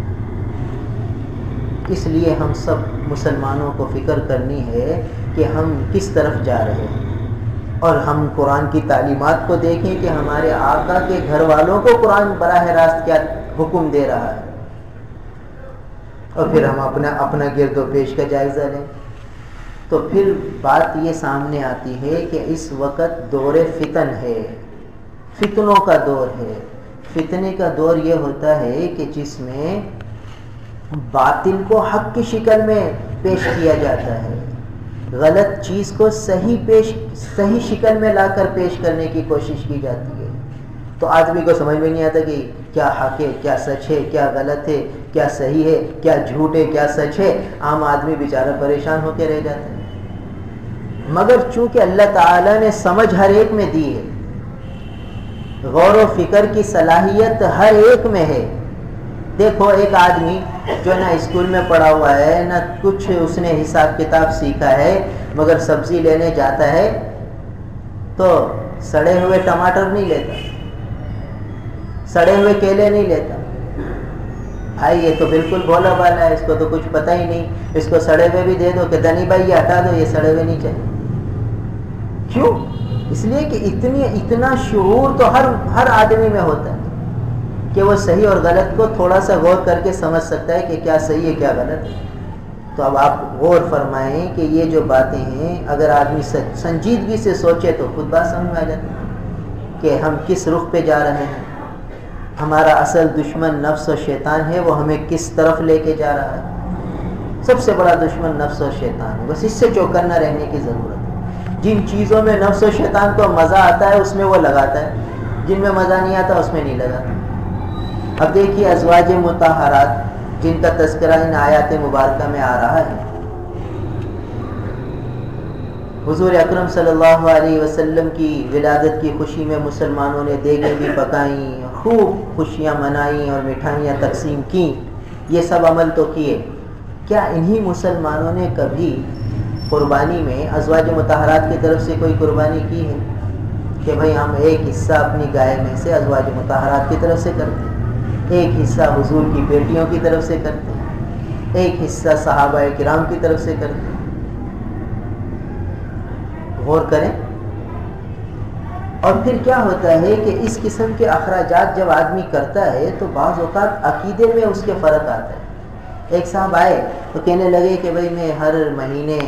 اس لیے ہم سب مسلمانوں کو فکر کرنی ہے کہ ہم کس طرف جا رہے ہیں، اور ہم قرآن کی تعلیمات کو دیکھیں کہ ہمارے آقا کے گھر والوں کو قرآن براہ راست کیا حکم دے رہا ہے، اور پھر ہم اپنا گرد و پیش کا جائزہ لیں. تو پھر بات یہ سامنے آتی ہے کہ اس وقت دور فتن ہے، فتنوں کا دور ہے. فتنے کا دور یہ ہوتا ہے کہ جس میں باطل کو حق کی شکل میں پیش کیا جاتا ہے، غلط چیز کو صحیح شکل میں لا کر پیش کرنے کی کوشش کی جاتی ہے. تو آدمی کو سمجھ میں نہیں آتا کہ کیا حق ہے، کیا سچ ہے، کیا غلط ہے، کیا صحیح ہے، کیا جھوٹ ہے، کیا سچ ہے. عام آدمی بیچارہ پریشان ہو کے رہ جاتا ہے. مگر چونکہ اللہ تعالیٰ نے سمجھ ہر ایک میں دی ہے، غور و فکر کی صلاحیت ہر ایک میں ہے. دیکھو ایک آدمی جو نہ اسکول میں پڑھا ہوا ہے، نہ کچھ اس نے حساب کتاب سیکھا ہے، مگر سبزی لینے جاتا ہے تو سڑے ہوئے ٹماٹر نہیں لیتا، سڑے ہوئے کیلے نہیں لیتا. بھائی یہ تو بالکل بھولا بالا ہے، اس کو تو کچھ پتہ ہی نہیں، اس کو سڑے ہوئے بھی دے دو کہ دنی بھائی یہ ہٹا دو، یہ سڑے ہوئے نہیں چاہیے. کیوں؟ اس لیے کہ اتنا شعور تو ہر آدمی میں ہوتا ہے کہ وہ صحیح اور غلط کو تھوڑا سا غور کر کے سمجھ سکتا ہے کہ کیا صحیح ہے کیا غلط ہے. تو اب آپ غور فرمائیں کہ یہ جو باتیں ہیں اگر آدمی سنجیدگی سے سوچے تو خود بات سمجھ میں آ جاتی ہے کہ ہم کس رخ پہ جا رہے ہیں. ہمارا اصل دشمن نفس و شیطان ہے، وہ ہمیں کس طرف لے کے جا رہا ہے. سب سے بڑا دشمن نفس و شیطان ہے، بس اس سے چوکنا رہنے کی ضرورت ہے. جن چیزوں میں نفس و شیطان کو مزہ آتا ہے اس میں وہ لگاتا ہے، جن میں مزہ نہیں آتا اس میں نہیں لگاتا. اب دیکھیے ازواج مطہرات جن کا تذکرہ ان آیات مبارکہ میں آ رہا ہے، حضور اکرم صلی اللہ علیہ وسلم کی ولادت کی خوشی میں مسلمانوں نے دیگیں بھی پکائیں، خوب خوشیاں منائیں اور مٹھائیاں تقسیم کیں. یہ سب عمل تو کیے. کیا انہی مسلمانوں نے کبھی قربانی میں ازواج مطہرات کی طرف سے کوئی قربانی کی ہے کہ بھئی ہم ایک حصہ اپنی گائے میں سے ازواج مطہرات کی طرف سے کرتے ہیں، ایک حصہ حضور کی بیٹیوں کی طرف سے کرتے ہیں، ایک حصہ صحابہ کرام کی طرف سے کرتے ہیں؟ غور کریں. اور پھر کیا ہوتا ہے کہ اس قسم کے اخراجات جب آدمی کرتا ہے تو بعض اوقات عقیدے میں اس کے فرق آتا ہے. ایک صاحب آئے تو کہنے لگے کہ بھئی میں ہر مہینے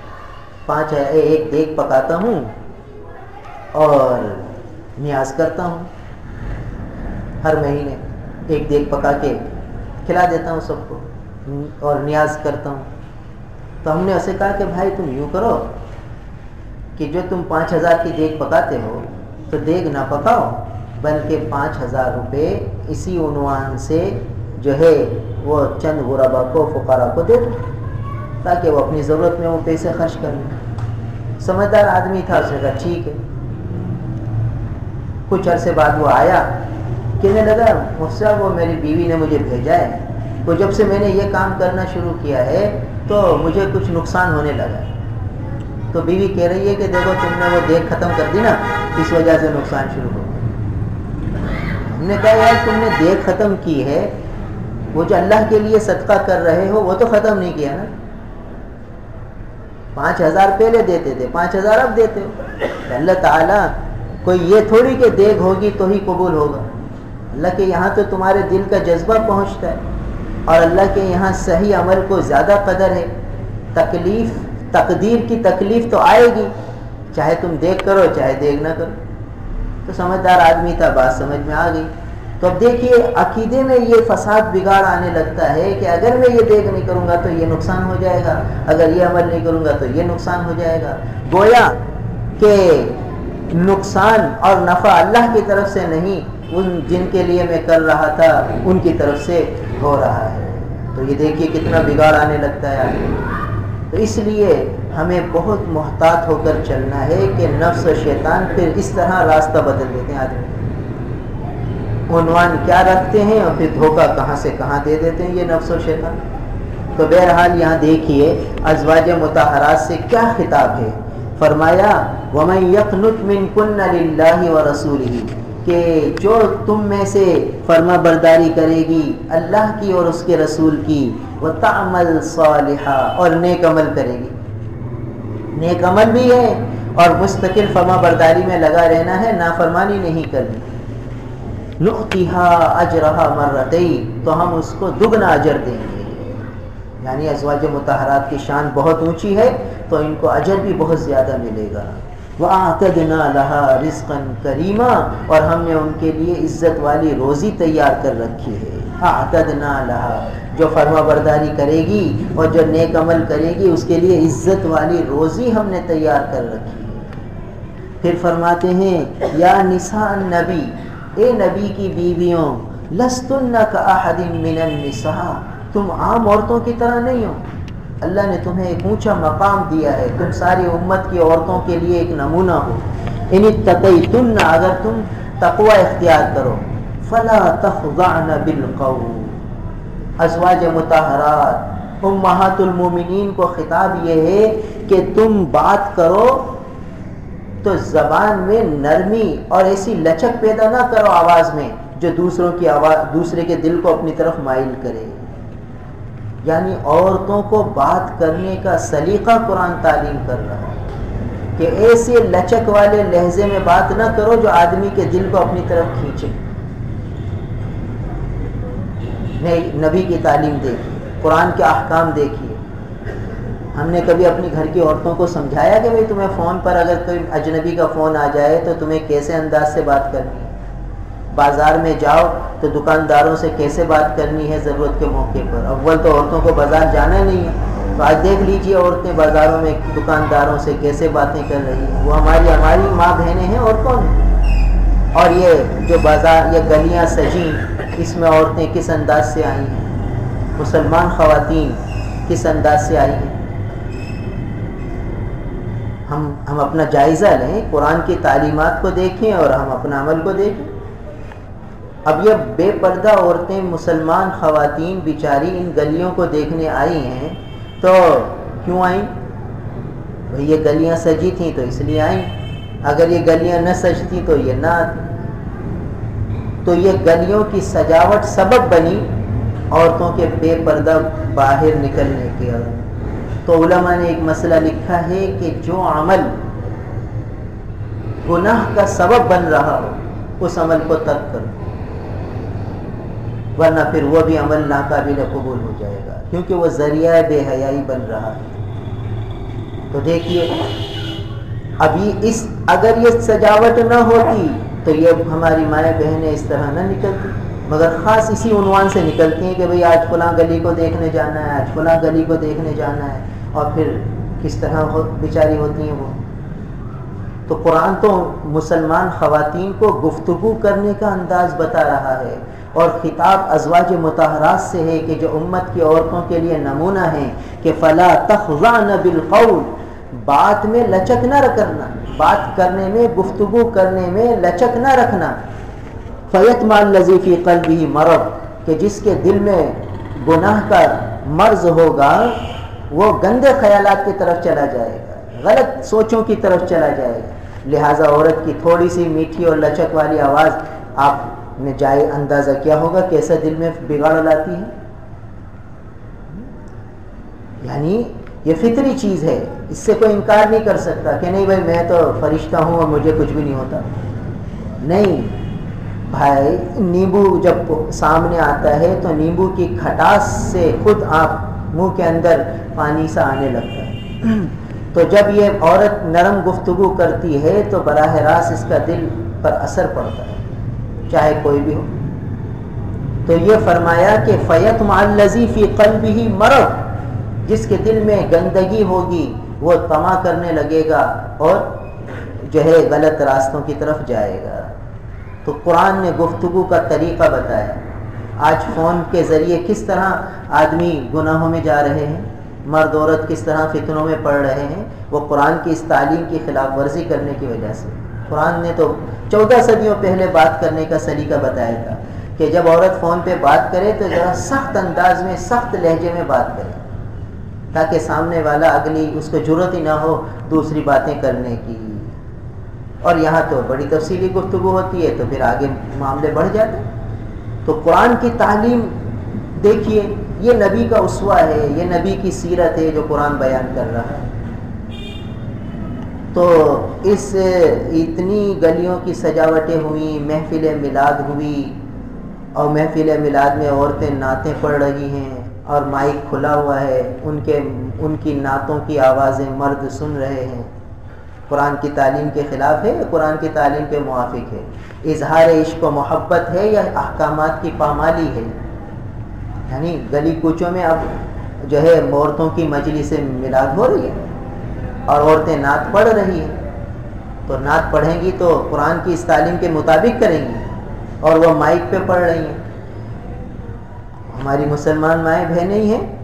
1 دیگ پکاتا ہوں اور نیاز کرتا ہوں، ہر مہینے 1 دیگ پکا کے کھلا دیتا ہوں سب کو اور نیاز کرتا ہوں. تو ہم نے اسے کہا کہ بھائی تم یوں کرو کہ جو تم 5000 کی دیگ پکاتے ہو تو دیگ نہ پکاؤ بلکہ 5000 روپے اسی عنوان سے جو ہے وہ چند غربا کو فقراء کو دے دو تاکہ وہ اپنی ضرورت میں وہ پیسے خرچ کر لیں. سمجھدار آدمی تھا، اس نے کہا ٹھیک ہے. کچھ عرصے بعد وہ آیا، کہنے لگا مفتی صاحب وہ میری بیوی نے مجھے بھیجا ہے، تو جب سے میں نے یہ کام کرنا شروع کیا ہے تو مجھے کچھ نقصان ہونے لگا ہے. تو بیوی کہہ رہی ہے کہ دیکھو تم نے وہ دیگ ختم کر دی نا، اس وجہ سے نقصان شروع ہو گیا. ہم نے کہا یار تم نے دیگ ختم کی ہے، وہ جو اللہ کے لیے صدقہ کر رہے ہو وہ تو ختم نہیں کیا نا. 5,000 پہلے دیتے تھے، 5,000 اب دیتے ہو. اللہ تعالیٰ کوئی یہ تھوڑی کہ دیگ ہوگی تو ہی قبول ہوگا. اللہ کے یہاں تو تمہارے دل کا جذبہ پہنچتا ہے، اور اللہ کے یہاں صحیح عمل کو زیادہ قدر ہے. تقدیر کی تکلیف تو آئے گی، چاہے تم دیکھ کرو چاہے دیکھ نہ کرو. تو سمجھدار آدمی تھا، بات سمجھ میں آ گئی. تو اب دیکھیے عقیدے میں یہ فساد بگاڑ آنے لگتا ہے کہ اگر میں یہ دیکھ نہیں کروں گا تو یہ نقصان ہو جائے گا، اگر یہ عمل نہیں کروں گا تو یہ نقصان ہو جائے گا. گویا کہ نقصان اور نفع اللہ کی طرف سے نہیں، ان جن کے لیے میں کر رہا تھا ان کی طرف سے ہو رہا ہے. تو یہ دیکھیے کتنا بگاڑ آنے لگتا ہے آدمی. تو اس لیے ہمیں بہت محتاط ہو کر چلنا ہے کہ نفس و شیطان پھر اس طرح راستہ بدل دیتے ہیں. آدمی عنوان کیا رکھتے ہیں اور پھر دھوکہ کہاں سے کہاں دے دیتے ہیں یہ نفس و شیطان. تو بہرحال یہاں دیکھیے ازواج مطہرات سے کیا خطاب ہے. فرمایا وَمَن يَقْنُتْ مِنْكُنَّ لِلَّهِ وَرَسُولِهِ، کہ جو تم میں سے فرما برداری کرے گی اللہ کی اور اس کے رسول کی، وَتَعْمَلْ صَالِحًا، اور نیک عمل کرے گی. نیک عمل بھی ہے اور مستقل فرما برداری میں لگا رہنا ہے، نافرمانی نہیں کرنی. نُؤْتِهَا أَجْرَهَا مَرَّتَيْنِ، تو ہم اس کو دگنا اجر دیں گے. یعنی ازواج مطہرات کی شان بہت اونچی ہے تو ان کو اجر بھی بہت زیادہ ملے گا. وَأَعْتَدْنَا لَهَا رِزْقًا كَرِيمًا، اور ہم نے ان کے لیے عزت والی روزی تیار کر رکھی ہے. اعتدنا لها، جو فرما برداری کرے گی اور جو نیک عمل کرے گی اس کے لیے عزت والی روزی ہم نے تیار کر رکھی ہے. پھر فرماتے ہیں یا نساء النبی، اے نبی کی بیویوں، لستن کاحد من النساء، تم عام عورتوں کی طرح نہیں ہو. اللہ نے تمہیں ایک اونچا مقام دیا ہے، تم ساری امت کی عورتوں کے لیے ایک نمونہ ہو. ان اتقیتن، اگر تم تقوی اختیار کرو، فلا تخضعن بالقول. ازواج مطہرات امہات المومنین کو خطاب یہ ہے کہ تم بات کرو تو زبان میں نرمی اور ایسی لچک پیدا نہ کرو آواز میں جو دوسروں کی آواز، دوسرے کے دل کو اپنی طرف مائل کرے. یعنی عورتوں کو بات کرنے کا سلیقہ قرآن تعلیم کر رہا ہے کہ ایسے لچک والے لہجے میں بات نہ کرو جو آدمی کے دل کو اپنی طرف کھینچے. نبی کی تعلیم دیکھیے، قرآن کے احکام دیکھیے. ہم نے کبھی اپنی گھر کی عورتوں کو سمجھایا کہ بھئی تمہیں فون پر اگر کوئی اجنبی کا فون آ جائے تو تمہیں کیسے انداز سے بات کرنی ہے، بازار میں جاؤ تو دکانداروں سے کیسے بات کرنی ہے ضرورت کے موقع پر. اول تو عورتوں کو بازار جانا نہیں ہے، تو آج دیکھ لیجئے عورتیں بازاروں میں دکانداروں سے کیسے باتیں کر رہی ہیں. وہ ہماری ماں بہنیں ہیں اور کون ہیں. اور یہ جو بازار، یہ گلیاں سجیں، اس میں عورتیں کس انداز سے آئی ہیں، مسلمان خواتین کس انداز سے آئی ہیں. ہم اپنا جائزہ لیں، قرآن کی تعلیمات کو دیکھیں اور ہم اپنا عمل کو دیکھیں. اب یہ بے پردہ عورتیں مسلمان خواتین بیچاری ان گلیوں کو دیکھنے آئی ہیں تو کیوں آئیں؟ بھئی یہ گلیاں سجی تھیں تو اس لیے آئیں. اگر یہ گلیاں نہ سجتی تو یہ نہ آتی. تو یہ گلیوں کی سجاوٹ سبب بنی عورتوں کے بے پردہ باہر نکلنے کے. تو علماء نے ایک مسئلہ لکھا ہے کہ جو عمل گناہ کا سبب بن رہا ہو اس عمل کو ترک کرو، ورنہ پھر وہ بھی عمل ناقابل قبول ہو جائے گا، کیونکہ وہ ذریعہ بے حیائی بن رہا ہے. تو دیکھیے ابھی اگر یہ سجاوٹ نہ ہوتی تو یہ ہماری مائیں بہنیں اس طرح نہ نکلتی، مگر خاص اسی عنوان سے نکلتی ہیں کہ بھئی آج فلاں گلی کو دیکھنے جانا ہے، آج فلاں گلی کو دیکھنے جانا ہے، اور پھر کس طرح بیچاری ہوتی ہیں وہ. تو قرآن تو مسلمان خواتین کو گفتگو کرنے کا انداز بتا رہا ہے، اور خطاب ازواج مطہرات سے ہے کہ جو امت کی عورتوں کے لیے نمونہ ہیں کہ فلا تخضعن بالقول، بات میں لچک نہ رکھنا، بات کرنے میں، گفتگو کرنے میں لچک نہ رکھنا. فیطمع الذی فی قلبہ مرض، کہ جس کے دل میں گناہ کا مرض ہوگا وہ گندے خیالات کی طرف چلا جائے گا، غلط سوچوں کی طرف چلا جائے گا. لہٰذا عورت کی تھوڑی سی میٹھی اور لچک والی آواز آپ نے جائے اندازہ کیا ہوگا کیسا دل میں بگاڑ لاتی ہے. یعنی یہ فطری چیز ہے, اس سے کوئی انکار نہیں کر سکتا کہ نہیں بھائی میں تو فرشتہ ہوں اور مجھے کچھ بھی نہیں ہوتا. نہیں بھائی, نیمبو جب سامنے آتا ہے تو نیمبو کی کھٹاس سے خود آپ منہ کے اندر پانی سا آنے لگتا ہے. تو جب یہ عورت نرم گفتگو کرتی ہے تو براہ راست اس کا دل پر اثر پڑتا ہے, چاہے کوئی بھی ہو. تو یہ فرمایا کہ فَيَطْمَعَ الَّذِي فِي قَلْبِهِ مَرَضٌ, جس کے دل میں گندگی ہوگی وہ طمع کرنے لگے گا اور جو ہے غلط راستوں کی طرف جائے گا. تو قرآن نے گفتگو کا طریقہ بتایا. آج فون کے ذریعے کس طرح آدمی گناہوں میں جا رہے ہیں, مرد عورت کس طرح فتنوں میں پڑ رہے ہیں, وہ قرآن کی اس تعلیم کی خلاف ورزی کرنے کی وجہ سے. قرآن نے تو 14 صدیوں پہلے بات کرنے کا سلیقہ بتایا تھا کہ جب عورت فون پہ بات کرے تو ذرا سخت انداز میں, سخت لہجے میں بات کرے, تاکہ سامنے والا اگلی اس کو جرأت ہی نہ ہو دوسری باتیں کرنے کی. اور یہاں تو بڑی تفصیلی گفتگو ہوتی ہے تو پھر آگے معاملے بڑھ جاتے ہیں. تو قرآن کی تعلیم دیکھیے, یہ نبی کا اسوہ ہے, یہ نبی کی سیرت ہے جو قرآن بیان کر رہا ہے. تو اس اتنی گلیوں کی سجاوٹیں ہوئیں, محفل میلاد ہوئی, اور محفل میلاد میں عورتیں نعتیں پڑھ رہی ہیں اور مائک کھلا ہوا ہے, ان کی نعتوں کی آوازیں مرد سن رہے ہیں. قرآن کی تعلیم کے خلاف ہے یا قرآن کی تعلیم کے موافق ہے؟ اظہار عشق و محبت ہے یا احکامات کی پامالی ہے؟ یعنی گلی کوچوں میں اب جو ہے عورتوں کی مجلس میلاد ہو رہی ہے اور عورتیں نعت پڑھ رہی ہیں. تو نعت پڑھیں گی تو قرآن کی اس تعلیم کے مطابق کریں گی, اور وہ مائک پہ پڑھ رہی ہیں. ہماری مسلمان مائیں بہنیں ہی ہیں.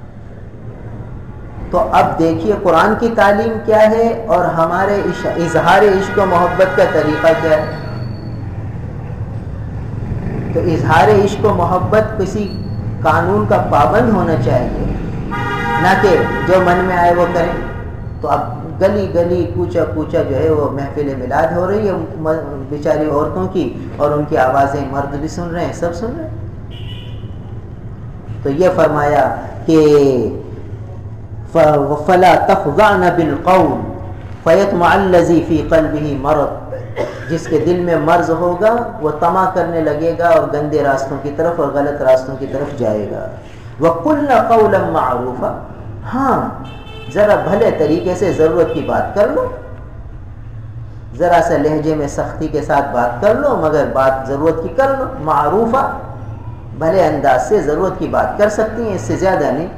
تو اب دیکھیے قرآن کی تعلیم کیا ہے اور ہمارے اظہار عشق و محبت کا طریقہ کیا ہے. تو اظہار عشق و محبت کسی قانون کا پابند ہونا چاہیے, نہ کہ جو من میں آئے وہ کریں. تو اب گلی گلی کوچہ کوچہ جو ہے وہ محفل میلاد ہو رہی ہے بیچاری عورتوں کی, اور ان کی آوازیں مرد بھی سن رہے ہیں, سب سن رہے ہیں. تو یہ فرمایا کہ فَلَا تَخْضَعْنَ بِالْقَوْلِ فَيَطْمَعَ الَّذِي فِي قَلْبِهِ مَرَضٌ, جس کے دل میں مرض ہوگا وہ طمع کرنے لگے گا اور گندے راستوں کی طرف اور غلط راستوں کی طرف جائے گا. وَقُلْنَ قَوْلًا مَعْرُوفًا, ہاں ذرا بھلے طریقے سے ضرورت کی بات کر لو, ذرا سا لہجے میں سختی کے ساتھ بات کر لو, مگر بات ضرورت کی کر لو. معروفہ, بھلے انداز سے ضرورت کی بات کر سکتی ہیں, اس سے زیادہ نہیں.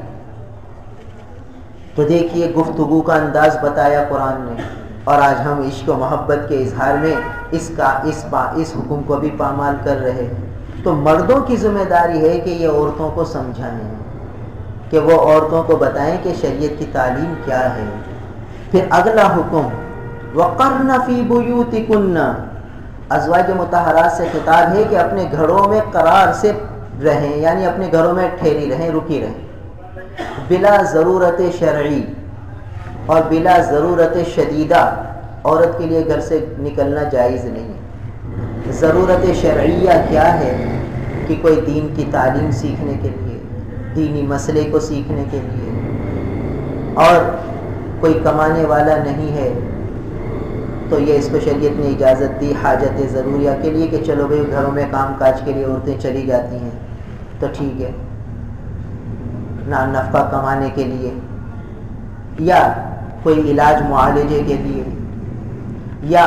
تو دیکھیے گفتگو کا انداز بتایا قرآن نے, اور آج ہم عشق و محبت کے اظہار میں اس حکم کو بھی پامال کر رہے ہیں. تو مردوں کی ذمہ داری ہے کہ یہ عورتوں کو سمجھائیں, کہ وہ عورتوں کو بتائیں کہ شریعت کی تعلیم کیا ہے. پھر اگلا حکم وَقَرْنَ فِي بُيُوتِكُنَّ, ازواج مطہرات سے خطاب ہے کہ اپنے گھروں میں قرار سے رہیں, یعنی اپنے گھروں میں ٹھہری رہیں, رکی رہیں, بلا ضرورت شرعی اور بلا ضرورت شدیدہ. عورت کے لیے گھر سے نکلنا جائز نہیں ہے. ضرورت شرعیہ کیا ہے کہ کوئی دین کی تعلیم سیکھنے کے لیے, دینی مسئلے کو سیکھنے کے لیے, اور کوئی کمانے والا نہیں ہے تو یہ اس کو شریعت نے اجازت دی حاجت ضروریہ کے لیے کہ چلو بھائی گھروں میں کام کاج کے لیے عورتیں چلی جاتی ہیں تو ٹھیک ہے, نفع کمانے کے لیے, یا کوئی علاج معالجے کے لیے, یا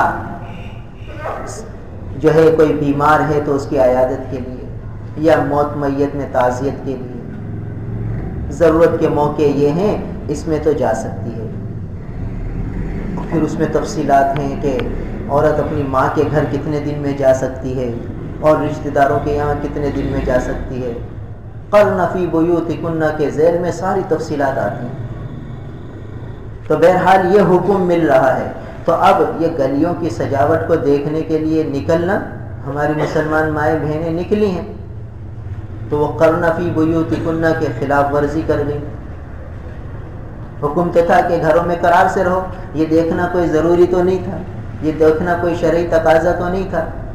جو ہے کوئی بیمار ہے تو اس کی عیادت کے لیے, یا موت میت میں تعزیت کے لیے. ضرورت کے موقع یہ ہیں, اس میں تو جا سکتی ہے. پھر اس میں تفصیلات ہیں کہ عورت اپنی ماں کے گھر کتنے دن میں جا سکتی ہے اور رشتہ داروں کے یہاں کتنے دن میں جا سکتی ہے. قرن فی بیوتکن کے ذیل میں ساری تفصیلات آتی ہیں. تو بہرحال یہ حکم مل رہا ہے. تو اب یہ گلیوں کی سجاوٹ کو دیکھنے کے لیے نکلنا, ہماری مسلمان مائیں بہنیں نکلی ہیں تو وہ قرن فی بیوتکن کے خلاف ورزی کر گئی. حکم تو تھا کہ گھروں میں قرار سے رہو, یہ دیکھنا کوئی ضروری تو نہیں تھا, یہ دیکھنا کوئی شرعی تقاضا تو نہیں تھا,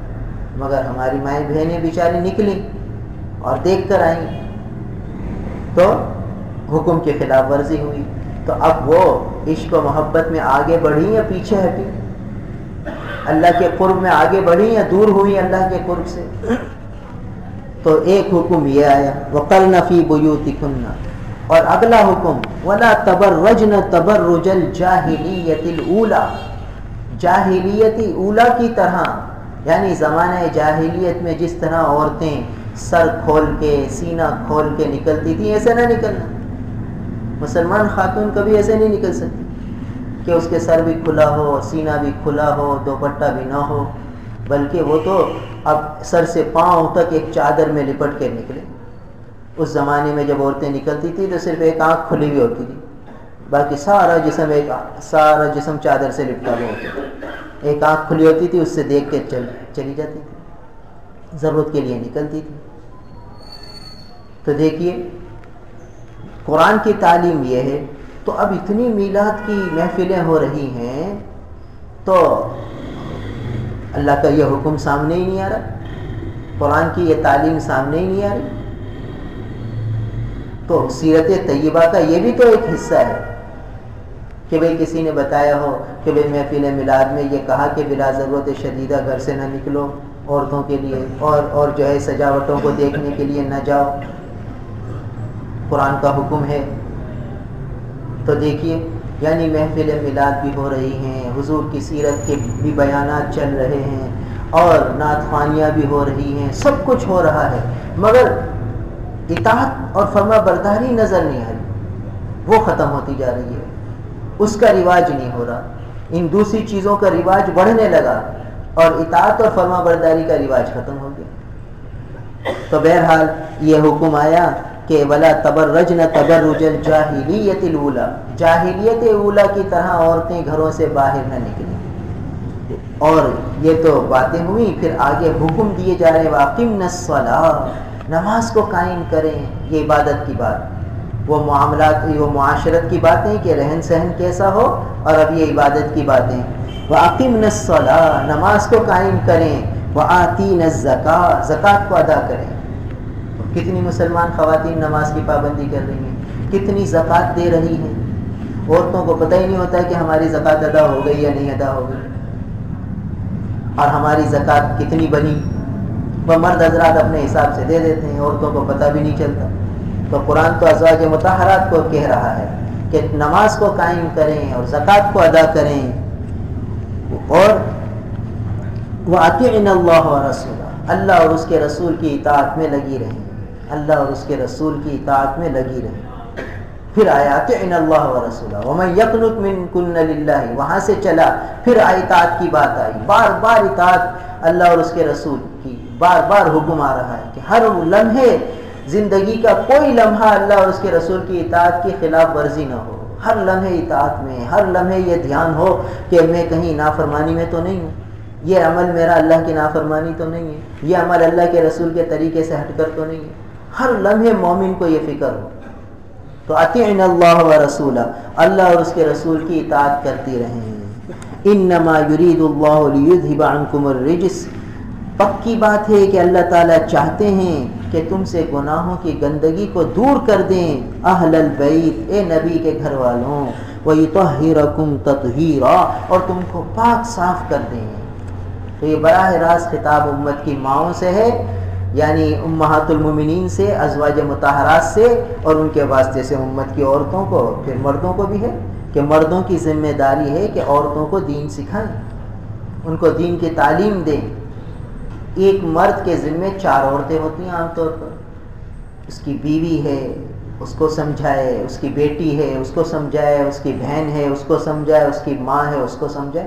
مگر ہماری مائیں بہنیں بیچاری نکلیں اور دیکھ کر آئیں تو حکم کی خلاف ورزی ہوئی. تو اب وہ عشق و محبت میں آگے بڑھی یا پیچھے ہٹی؟ اللہ کے قرب میں آگے بڑھی یا دور ہوئی اللہ کے قرب سے؟ تو ایک حکم یہ آیا وَقَرْنَ فِي بُيُوتِكُنَّ، اور اگلا حکم وَلَا تَبَرَّجْنَ تَبَرُّجَ الْجَاهِلِيَّةِ الْأُولَى، جاہلیت اولا کی طرح، یعنی زمانہ جاہلیت میں جس طرح عورتیں سر کھول کے سینہ کھول کے نکلتی تھیں ایسے نہ نکلنا. مسلمان خاتون کبھی ایسے نہیں نکل سکتی کہ اس کے سر بھی کھلا ہو، سینہ بھی کھلا ہو، دوپٹہ بھی نہ ہو، بلکہ وہ تو اب سر سے پاؤں تک ایک چادر میں لپٹ کے نکلے. اس زمانے میں جب عورتیں نکلتی تھی تو صرف ایک آنکھ کھلی ہوئی ہوتی تھی، باقی سارا جسم چادر سے لپٹا ہوا ہوتا تھا. ایک آنکھ کھلی ہوتی تھی، اس سے دیکھ کے چلی جاتی تھی، ضرورت کے لیے نکلتی تھی. تو دیکھیے قرآن کی تعلیم یہ ہے. تو اب اتنی میلاد کی محفلیں ہو رہی ہیں تو اللہ کا یہ حکم سامنے ہی نہیں آ رہا، قرآن کی یہ تعلیم سامنے ہی نہیں آ رہی. تو سیرت طیبہ کا یہ بھی تو ایک حصہ ہے کہ بھئی کسی نے بتایا ہو کہ بھئی محفل میلاد میں یہ کہا کہ بلا ضرورت شدیدہ گھر سے نہ نکلو عورتوں کے لیے، اور جو ہے سجاوٹوں کو دیکھنے کے لیے نہ جاؤ، قرآن کا حکم ہے. تو دیکھیے یعنی محفل میلاد بھی ہو رہی ہیں، حضور کی سیرت کے بھی بیانات چل رہے ہیں، اور نعت خوانیاں بھی ہو رہی ہیں، سب کچھ ہو رہا ہے، مگر اطاعت اور فرما برداری نظر نہیں آ رہی، وہ ختم ہوتی جا رہی ہے، اس کا رواج نہیں ہو رہا. ان دوسری چیزوں کا رواج بڑھنے لگا اور اطاعت اور فرما برداری کا رواج ختم ہو گیا. تو بہرحال یہ حکم آیا کہ ولا تبرجن تبرج الجاہلیت الاولی، جاہلیت اولا کی طرح عورتیں گھروں سے باہر نہ نکلیں. اور یہ تو باتیں ہوئی، پھر آگے حکم دیے جا رہے واقمن الصلاۃ، نماز کو قائم کریں. یہ عبادت کی بات، وہ معاملات وہ معاشرت کی باتیں کہ رہن سہن کیسا ہو، اور اب یہ عبادت کی باتیں. واقمن الصلاۃ، نماز کو قائم کریں. وآتین الزکاۃ، زکوٰۃ کو ادا کریں. کتنی مسلمان خواتین نماز کی پابندی کر رہی ہیں، کتنی زکوٰۃ دے رہی ہیں. عورتوں کو پتہ ہی نہیں ہوتا ہے کہ ہماری زکوٰۃ ادا ہو گئی یا نہیں ادا ہو گئی، اور ہماری زکوٰۃ کتنی بنی. وہ مرد حضرات اپنے حساب سے دے دیتے ہیں، عورتوں کو پتہ بھی نہیں چلتا. تو قرآن تو ازواج مطہرات کو کہہ رہا ہے کہ نماز کو قائم کریں اور زکوٰۃ کو ادا کریں. اور وَأَطِعْنَ اللَّهَ وَرَسُولَهُ، اللہ اور اس کے رسول کی اطاعت میں لگی رہیں، اللہ اور اس کے رسول کی اطاعت میں لگی رہیں. پھر آیا اطعن اللہ ورسولہ ومن یقنط منکن للہ، وہاں سے چلا پھر اطاعت کی بات آئی. بار بار اطاعت اللہ اور اس کے رسول کی، بار بار حکم آ رہا ہے کہ ہر لمحے زندگی کا کوئی لمحہ اللہ اور اس کے رسول کی اطاعت کی خلاف ورزی نہ ہو. ہر لمحے اطاعت میں، ہر لمحے یہ دھیان ہو کہ میں کہیں نافرمانی میں تو نہیں ہوں، یہ عمل میرا اللہ کی نافرمانی تو نہیں ہے، یہ عمل اللہ کے رسول کے طریقے سے ہٹ کر تو نہیں ہے. ہر لمحے مومن کو یہ فکر ہو. تو اطیعن اللہ ورسولہ، اللہ اور اس کے رسول کی اطاعت کرتی رہیں. انما یرید اللہ لیذھب عنکم الرجس، پکی بات ہے کہ اللہ تعالیٰ چاہتے ہیں کہ تم سے گناہوں کی گندگی کو دور کر دیں. اہل البیت، اے نبی کے گھر والوں، ویطہرکم تطہیرا، اور تم کو پاک صاف کر دیں. تو یہ براہ راست خطاب امت کی ماؤں سے ہے، یعنی امہات المومنین سے، ازواج مطہرات سے، اور ان کے واسطے سے امت کی عورتوں کو، پھر مردوں کو بھی ہے کہ مردوں کی ذمہ داری ہے کہ عورتوں کو دین سکھائیں، ان کو دین کی تعلیم دیں. ایک مرد کے ذمے 4 عورتیں ہوتی ہیں عام طور پر. اس کی بیوی ہے، اس کو سمجھائے، اس کی بیٹی ہے، اس کو سمجھائے، اس کی بہن ہے، اس کو سمجھائے، اس کی ماں ہے، اس کو سمجھائے.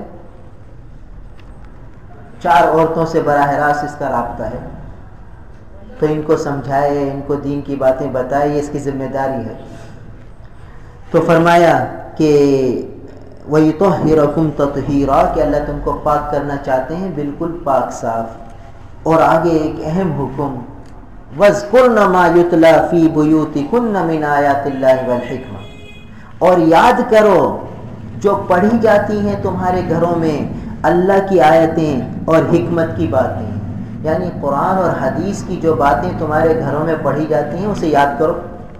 4 عورتوں سے براہ راست اس کا رابطہ ہے. تو ان کو سمجھائے، ان کو دین کی باتیں بتائے، یہ اس کی ذمہ داری ہے. تو فرمایا کہ وَيُطَهِّرَكُمْ تَطْهِيرًا، کہ اللہ تم کو پاک کرنا چاہتے ہیں بالکل پاک صاف. اور آگے ایک اہم حکم، وَاذْكُرْنَ مَا يُتْلَى فِي بُيُوتِكُنَّ مِنْ آيَاتِ اللَّهِ وَالْحِكْمَةِ، اور یاد کرو جو پڑھی جاتی ہیں تمہارے گھروں میں اللہ کی آیتیں اور حکمت کی باتیں. یعنی قرآن اور حدیث کی جو باتیں تمہارے گھروں میں پڑھی جاتی ہیں اسے یاد کرو.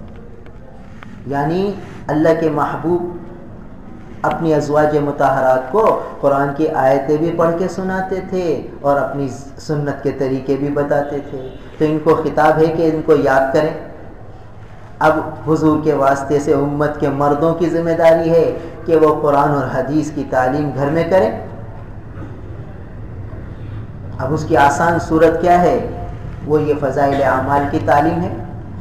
یعنی اللہ کے محبوب اپنی ازواج مطہرات کو قرآن کی آیتیں بھی پڑھ کے سناتے تھے اور اپنی سنت کے طریقے بھی بتاتے تھے. تو ان کو خطاب ہے کہ ان کو یاد کریں. اب حضور کے واسطے سے امت کے مردوں کی ذمہ داری ہے کہ وہ قرآن اور حدیث کی تعلیم گھر میں کریں. اب اس کی آسان صورت کیا ہے؟ وہ یہ فضائل اعمال کی تعلیم ہے.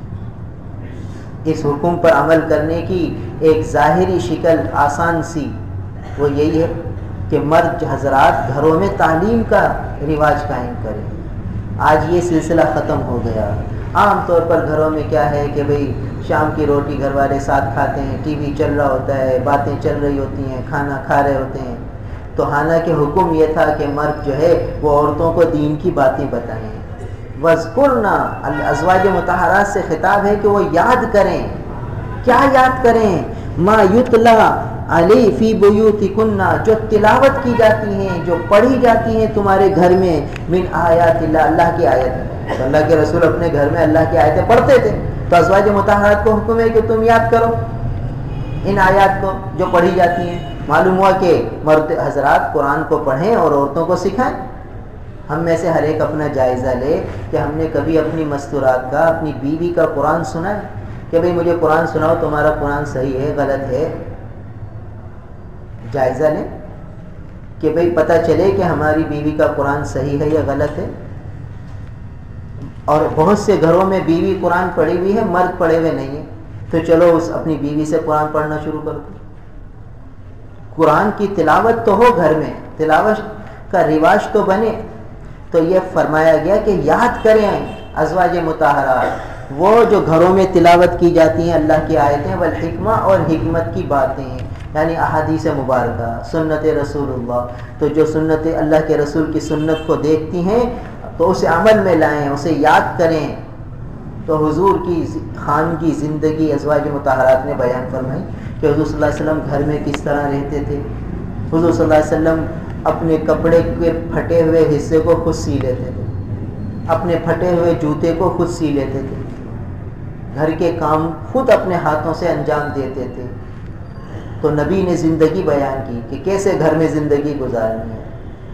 اس حکم پر عمل کرنے کی ایک ظاہری شکل آسان سی وہ یہی ہے کہ مرد حضرات گھروں میں تعلیم کا رواج قائم کریں. آج یہ سلسلہ ختم ہو گیا. عام طور پر گھروں میں کیا ہے کہ بھئی شام کی روٹی گھر والے ساتھ کھاتے ہیں، ٹی وی چل رہا ہوتا ہے، باتیں چل رہی ہوتی ہیں، کھانا کھا رہے ہوتے ہیں. تو حالانکہ حکم یہ تھا کہ مرد جو ہے وہ عورتوں کو دین کی باتیں بتائیں. وَاذْكُرْنَا ازواج مطہرات سے خطاب ہے کہ وہ یاد کریں. کیا یاد کریں؟ مَا يُتْلَى عَلَيْهِ فِي بُيُوتِكُنَّ، جو تلاوت کی جاتی ہیں، جو پڑھی جاتی ہیں تمہارے گھر میں، من آیات اللہ، اللہ کی آیت. تو اللہ کے رسول اپنے گھر میں اللہ کی آیتیں پڑھتے تھے. تو ازواج مطہرات کو حکم ہے کہ تم یاد کرو ان آیات کو جو پڑھی جاتی ہیں. معلوم ہوا کہ مرد حضرات قرآن کو پڑھیں اور عورتوں کو سکھائیں. ہم میں سے ہر ایک اپنا جائزہ لے کہ ہم نے کبھی اپنی مستورات کا، اپنی بیوی کا قرآن سنا ہے کہ بھئی مجھے قرآن سناؤ، تمہارا قرآن صحیح ہے غلط ہے. جائزہ لیں کہ بھئی پتہ چلے کہ ہماری بیوی کا قرآن صحیح ہے یا غلط ہے. اور بہت سے گھروں میں بیوی قرآن پڑھی ہوئی ہے، مرد پڑھے ہوئے نہیں ہیں. تو چلو اس اپنی بیوی سے قرآن پڑھنا شروع کر دو. قرآن کی تلاوت تو ہو گھر میں، تلاوت کا رواج تو بنے. تو یہ فرمایا گیا کہ یاد کریں ازواج مطہرات وہ جو گھروں میں تلاوت کی جاتی ہیں اللہ کی آیتیں، والحکمہ، اور حکمت کی باتیں، یعنی احادیث مبارکہ، سنت رسول اللہ. تو جو سنت اللہ کے رسول کی سنت کو دیکھتی ہیں تو اسے عمل میں لائیں، اسے یاد کریں. تو حضور کی خانگی زندگی ازواج مطہرات نے بیان فرمائی کہ حضور صلی اللہ علیہ وسلم گھر میں کس طرح رہتے تھے. حضور صلی اللہ علیہ وسلم اپنے کپڑے کے پھٹے ہوئے حصے کو خود سی لیتے تھے، اپنے پھٹے ہوئے جوتے کو خود سی لیتے تھے، گھر کے کام خود اپنے ہاتھوں سے انجام دیتے تھے. تو نبی نے زندگی بیان کی کہ کیسے گھر میں زندگی گزارنی ہے.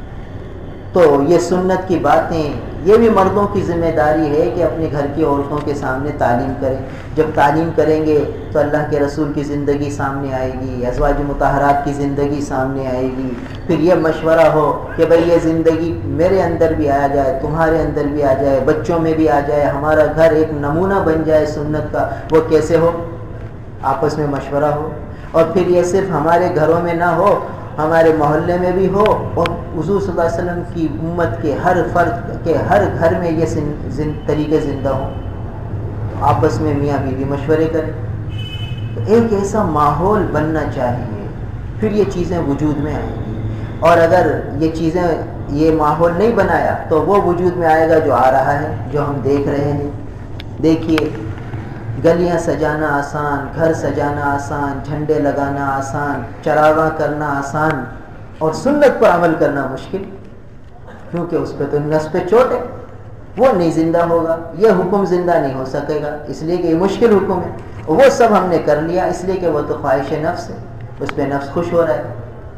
تو یہ سنت کی باتیں، یہ بھی مردوں کی ذمہ داری ہے کہ اپنے گھر کی عورتوں کے سامنے تعلیم کریں. جب تعلیم کریں گے تو اللہ کے رسول کی زندگی سامنے آئے گی، ازواج مطہرات کی زندگی سامنے آئے گی. پھر یہ مشورہ ہو کہ بھئی یہ زندگی میرے اندر بھی آ جائے، تمہارے اندر بھی آ جائے، بچوں میں بھی آ جائے، ہمارا گھر ایک نمونہ بن جائے سنت کا. وہ کیسے ہو؟ آپس میں مشورہ ہو. اور پھر یہ صرف ہمارے گھروں میں نہ ہو، ہمارے محلے میں بھی ہو، اور حضور صلی اللہ علیہ وسلم کی امت کے ہر فرد کے ہر گھر میں یہ طریقے زندہ ہوں. آپس میں میاں بیوی مشورے کریں. تو ایک ایسا ماحول بننا چاہیے، پھر یہ چیزیں وجود میں آئیں گی. اور اگر یہ چیزیں، یہ ماحول نہیں بنایا تو وہ وجود میں آئے گا جو آ رہا ہے، جو ہم دیکھ رہے ہیں. دیکھیے، گلیاں سجانا آسان، گھر سجانا آسان، جھنڈے لگانا آسان، چراغاں کرنا آسان، اور سنت پر عمل کرنا مشکل، کیونکہ اس پہ تو نس پہ چوٹ ہے، وہ نہیں زندہ ہوگا. یہ حکم زندہ نہیں ہو سکے گا، اس لیے کہ یہ مشکل حکم ہے. وہ سب ہم نے کر لیا اس لیے کہ وہ تو خواہش نفس ہے، اس پہ نفس خوش ہو رہا ہے.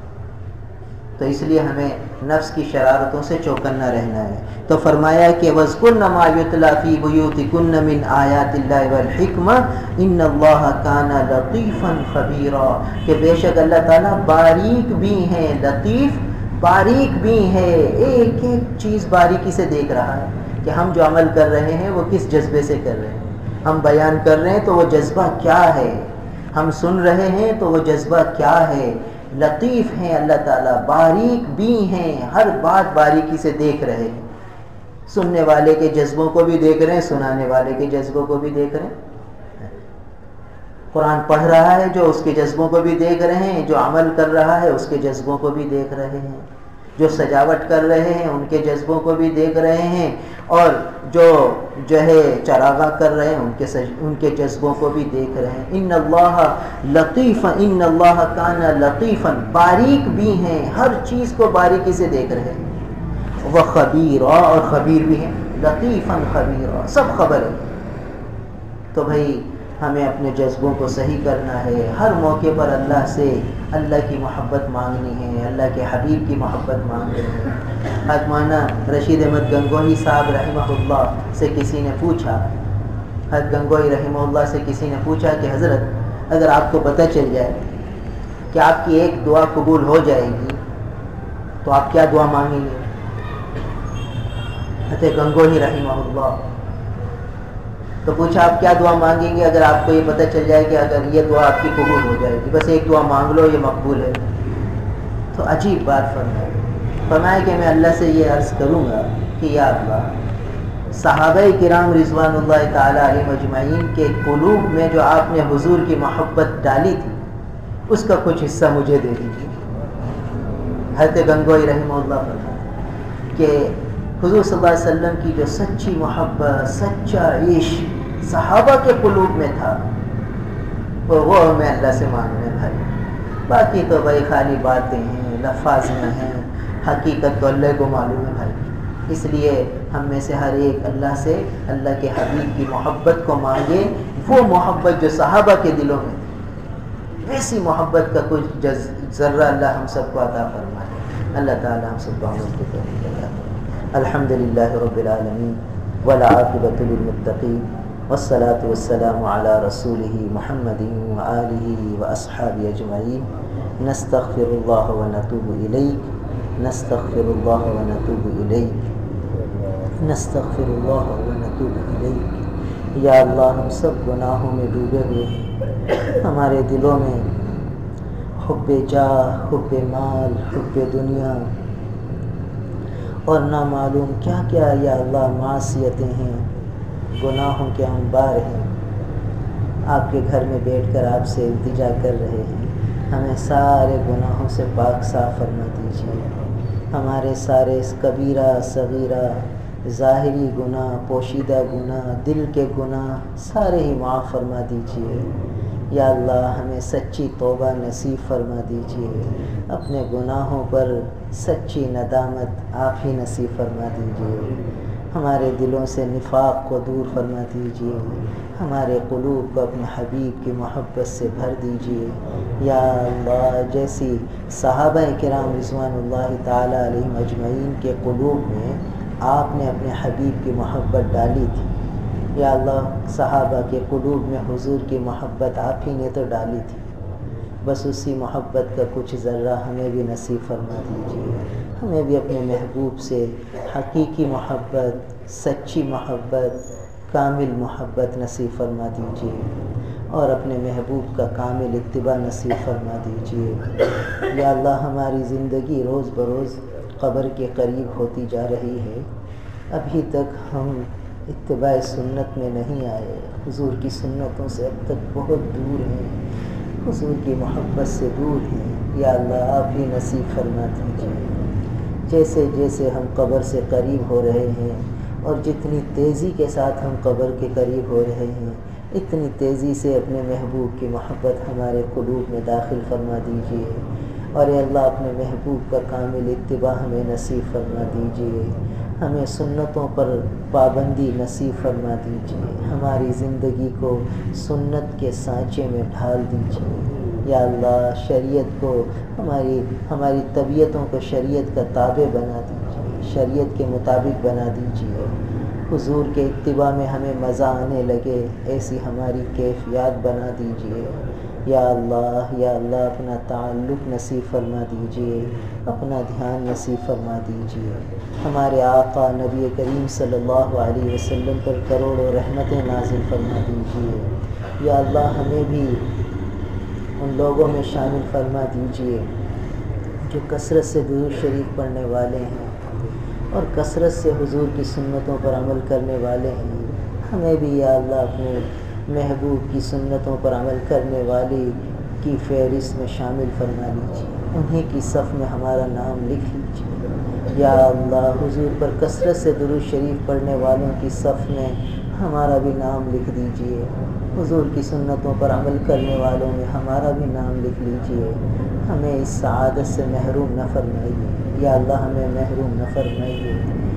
تو اس لیے ہمیں نفس کی شرارتوں سے چوکنا رہنا ہے. تو فرمایا کہ وَاذْكُرْنَ مَا يُتْلَى فِي بُيُوتِكُنَّ مِنْ آيَاتِ اللَّهِ وَالْحِكْمَةِ إِنَّ اللَّهَ كَانَ لَطِيفًا خَبِيرًا، کہ بے شک اللہ تعالیٰ باریک بھی ہیں، لطیف باریک بھی ہے، ایک ایک چیز باریکی سے دیکھ رہا ہے کہ ہم جو عمل کر رہے ہیں وہ کس جذبے سے کر رہے ہیں. ہم بیان کر رہے ہیں تو وہ جذبہ کیا ہے، ہم سن رہے ہیں تو وہ جذبہ کیا ہے. لطیف ہیں اللہ تعالیٰ، باریک بھی ہیں، ہر بات باریکی سے دیکھ رہے ہیں. سننے والے کے جذبوں کو بھی دیکھ رہے ہیں، سنانے والے کے جذبوں کو بھی دیکھ رہے ہیں. قرآن پڑھ رہا ہے جو اس کے جذبوں کو بھی دیکھ رہے ہیں، جو عمل کر رہا ہے اس کے جذبوں کو بھی دیکھ رہے ہیں، جو سجاوٹ کر رہے ہیں ان کے جذبوں کو بھی دیکھ رہے ہیں، اور جو ہے چراغاں کر رہے ہیں ان کے جذبوں کو بھی دیکھ رہے ہیں. ان اللہ لطیف، ان اللہ کان لطیفا، باریک بھی ہیں، ہر چیز کو باریکی سے دیکھ رہے ہیں. وخبیرا، اور خبیر بھی ہیں، لطیفا خبیرا، سب خبر ہے۔ تو بھائی ہمیں اپنے جذبوں کو صحیح کرنا ہے، ہر موقع پر اللہ سے اللہ کی محبت مانگنی ہے، اللہ کے حبیب کی محبت مانگنی ہے۔ حضرت مولانا رشید احمد گنگوہی صاحب رحمہ اللہ سے کسی نے پوچھا، حضرت گنگوہی رحمہ اللہ سے کسی نے پوچھا کہ حضرت اگر آپ کو پتہ چل جائے کہ آپ کی ایک دعا قبول ہو جائے گی تو آپ کیا دعا مانگیں گے؟ حضرت گنگوہی رحمہ اللہ تو پوچھا آپ کیا دعا مانگیں گے اگر آپ کو یہ پتہ چل جائے کہ اگر یہ دعا آپ کی قبول ہو جائے گی، بس ایک دعا مانگ لو یہ مقبول ہے؟ تو عجیب بات فرمایا کہ میں اللہ سے یہ عرض کروں گا کہ یا اللہ، صحابہ کرام رضوان اللہ تعالی علیہ مجمعین کے قلوب میں جو آپ نے حضور کی محبت ڈالی تھی اس کا کچھ حصہ مجھے دے دیجیے۔ حضرت گنگوئی رحمہ اللہ فرماتے کہ حضور صلی اللہ علیہ وسلم کی جو سچی محبت، سچا عشق صحابہ کے قلوب میں تھا وہ میں اللہ سے مانگنے بھائی، باقی تو بھائی خالی باتیں ہیں، لفاظ میں ہیں، حقیقت تو اللہ کو معلوم ہے بھائی۔ اس لیے ہم میں سے ہر ایک اللہ سے اللہ کے حبیب کی محبت کو مانگے، وہ محبت جو صحابہ کے دلوں میں تھی، ویسی محبت کا کچھ ذرہ اللہ ہم سب کو عطا فرمائے۔ اللہ تعالی ہم سب کو عمل کی توفیق عطا فرمائے۔ الحمدللہ رب العالمین والعاقبۃ للمتقین والصلاة والسلام علی رسولہ محمد وآلہ واصحابہ اجمعین۔ نستغفر اللہ ونتوب الیہ، نستغفر اللہ ونتوب الیہ، نستغفر اللہ ونتوب الیہ۔ یا اللہ، ہم سب گناہوں میں ڈوبے ہوئے ہیں، ہمارے دلوں میں حب جاہ، حب مال، حب دنیا اور نامعلوم کیا کیا یا اللہ معصیتیں ہیں، گناہوں کے انبار ہیں۔ آپ کے گھر میں بیٹھ کر آپ سے التجا کر رہے ہیں، ہمیں سارے گناہوں سے پاک صاف فرما دیجیے۔ ہمارے سارے کبیرہ صغیرہ، ظاہری گناہ، پوشیدہ گناہ، دل کے گناہ سارے ہی معاف فرما دیجیے۔ یا اللہ، ہمیں سچی توبہ نصیب فرما دیجیے، اپنے گناہوں پر سچی ندامت آپ ہی نصیب فرما دیجیے۔ ہمارے دلوں سے نفاق کو دور فرما دیجیے، ہمارے قلوب کو اپنے حبیب کی محبت سے بھر دیجیے۔ یا اللہ، جیسی صحابہ کرام رضوان اللہ تعالی علیہم اجمعین کے قلوب میں آپ نے اپنے حبیب کی محبت ڈالی تھی، یا اللہ صحابہ کے قلوب میں حضور کی محبت آپ ہی نے تو ڈالی تھی، بس اسی محبت کا کچھ ذرہ ہمیں بھی نصیب فرما دیجیے۔ ہمیں بھی اپنے محبوب سے حقیقی محبت، سچی محبت، کامل محبت نصیب فرما دیجیے، اور اپنے محبوب کا کامل اتباع نصیب فرما دیجیے۔ یا اللہ، ہماری زندگی روز بروز قبر کے قریب ہوتی جا رہی ہے، ابھی تک ہم اتباع سنت میں نہیں آئے، حضور کی سنتوں سے اب تک بہت دور ہیں، حضور کی محبت سے دور ہیں۔ یا اللہ، آپ ہی نصیب فرما دیجیے۔ جیسے جیسے ہم قبر سے قریب ہو رہے ہیں اور جتنی تیزی کے ساتھ ہم قبر کے قریب ہو رہے ہیں، اتنی تیزی سے اپنے محبوب کی محبت ہمارے قلوب میں داخل فرما دیجیے، اور اے اللہ اپنے محبوب کا کامل اتباع ہمیں نصیب فرما دیجیے، ہمیں سنتوں پر پابندی نصیب فرما دیجیے، ہماری زندگی کو سنت کے سانچے میں ڈھال دیجیے۔ یا اللہ، شریعت کو ہماری طبیعتوں کو شریعت کا تابع بنا دیجیے، شریعت کے مطابق بنا دیجیے، حضور کے اتباع میں ہمیں مزہ آنے لگے ایسی ہماری کیفیات بنا دیجیے۔ یا اللہ، اپنا تعلق نصیب فرما دیجیے، اپنا دھیان نصیب فرما دیجیے، ہمارے آقا نبی کریم صلی اللہ علیہ وسلم پر کروڑوں رحمتیں نازل فرما دیجیے۔ یا اللہ، ہمیں بھی ان لوگوں میں شامل فرما دیجیے جو کثرت سے درود شریف پڑھنے والے ہیں اور کثرت سے حضور کی سنتوں پر عمل کرنے والے ہیں۔ ہمیں بھی یا اللہ اپنے محبوب کی سنتوں پر عمل کرنے والی کی فہرست میں شامل فرما لیجیے، انہی کی صف میں ہمارا نام لکھ لیجیے۔ یا اللہ، حضور پر کثرت سے درود شریف پڑھنے والوں کی صف میں ہمارا بھی نام لکھ دیجیے۔ حضور کی سنتوں پر عمل کرنے والوں میں ہمارا بھی نام لکھ لیجئے، ہمیں اس سعادت سے محروم نہ فرمائیے، یا اللہ ہمیں محروم نہ فرمائیے۔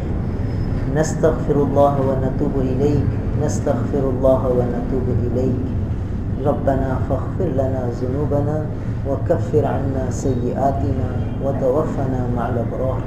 نستغفر اللہ و نتوب الیک، نستغفر اللہ و نتوب الیک، ربنا فاغفر لنا ذنوبنا وکفر عنا سیئاتنا وتوفنا مع الابرار۔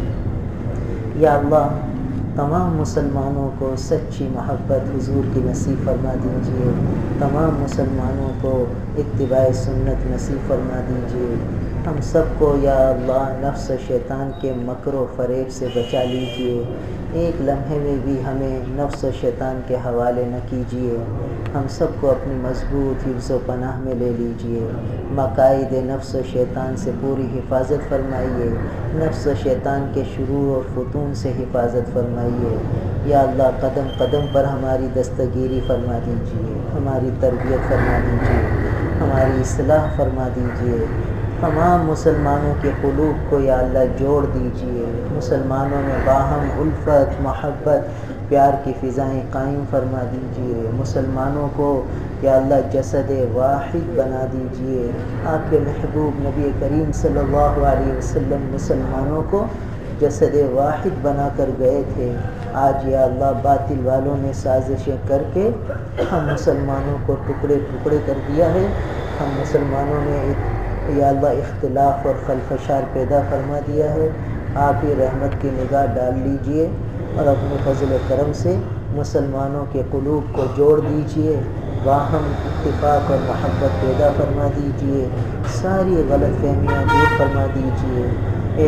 یا اللہ تمام مسلمانوں کو سچی محبت حضور کی نصیب فرما دیجیے، تمام مسلمانوں کو اتباع سنت نصیب فرما دیجیے، ہم سب کو یا اللہ نفس و شیطان کے مکر و فریب سے بچا لیجیے، ایک لمحے میں بھی ہمیں نفس و شیطان کے حوالے نہ کیجیے، ہم سب کو اپنی مضبوط حفظ و پناہ میں لے لیجیے، مقاصد نفس و شیطان سے پوری حفاظت فرمائیے، نفس و شیطان کے شرور اور فتون سے حفاظت فرمائیے، یا اللہ قدم قدم پر ہماری دستگیری فرما دیجیے، ہماری تربیت فرما دیجیے، ہماری اصلاح فرما دیجیے، تمام مسلمانوں کے قلوب کو یا اللہ جوڑ دیجیے، مسلمانوں میں باہم الفت محبت پیار کی فضائیں قائم فرما دیجیے، مسلمانوں کو یا اللہ جسد واحد بنا دیجیے، آپ کے محبوب نبی کریم صلی اللہ علیہ وسلم مسلمانوں کو جسد واحد بنا کر گئے تھے، آج یا اللہ باطل والوں نے سازشیں کر کے ہم مسلمانوں کو ٹکڑے ٹکڑے کر دیا ہے، ہم مسلمانوں نے یا اللہ اختلاف اور خلفشار پیدا فرما دیا ہے، آپ ہی رحمت کی نگاہ ڈال لیجئے اور اپنے فضل و کرم سے مسلمانوں کے قلوب کو جوڑ دیجئے، باہم اتفاق اور محبت پیدا فرما دیجئے، ساری غلط فہمیاں دور فرما دیجئے، اے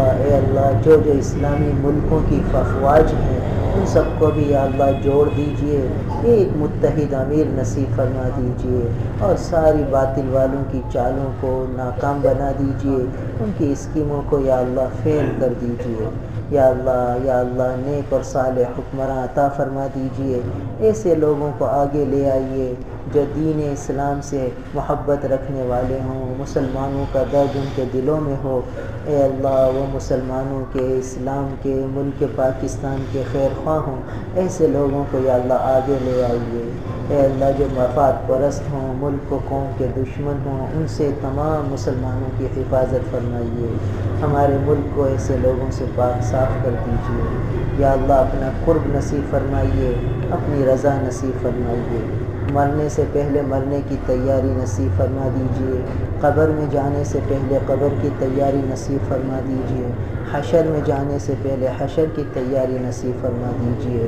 اللہ جو اسلامی ملکوں کی افواج ہیں ان سب کو بھی یا اللہ جوڑ دیجئے، ایک متحد امیر نصیب فرما دیجئے اور ساری باطل والوں کی چالوں کو ناکام بنا دیجئے، ان کی اسکیموں کو یا اللہ فیل کر دیجئے، یا اللہ نیک اور صالح حکمراں عطا فرما دیجئے، ایسے لوگوں کو آگے لے آئیے جو دین اسلام سے محبت رکھنے والے ہوں، مسلمانوں کا درد ان کے دلوں میں ہو، اے اللہ وہ مسلمانوں کے اسلام کے ملک پاکستان کے خیر خواہ ہوں، ایسے لوگوں کو یا اللہ آگے لے آئیے، اے اللہ جو مفاد پرست ہوں، ملک و قوم کے دشمن ہوں، ان سے تمام مسلمانوں کی حفاظت فرمائیے، ہمارے ملک کو ایسے لوگوں سے پاک صاف کر دیجیے، یا اللہ اپنا قرب نصیب فرمائیے، اپنی رضا نصیب فرمائیے، مرنے سے پہلے مرنے کی تیاری نصیب فرما دیجیے، قبر میں جانے سے پہلے قبر کی تیاری نصیب فرما دیجیے، حشر میں جانے سے پہلے حشر کی تیاری نصیب فرما دیجیے،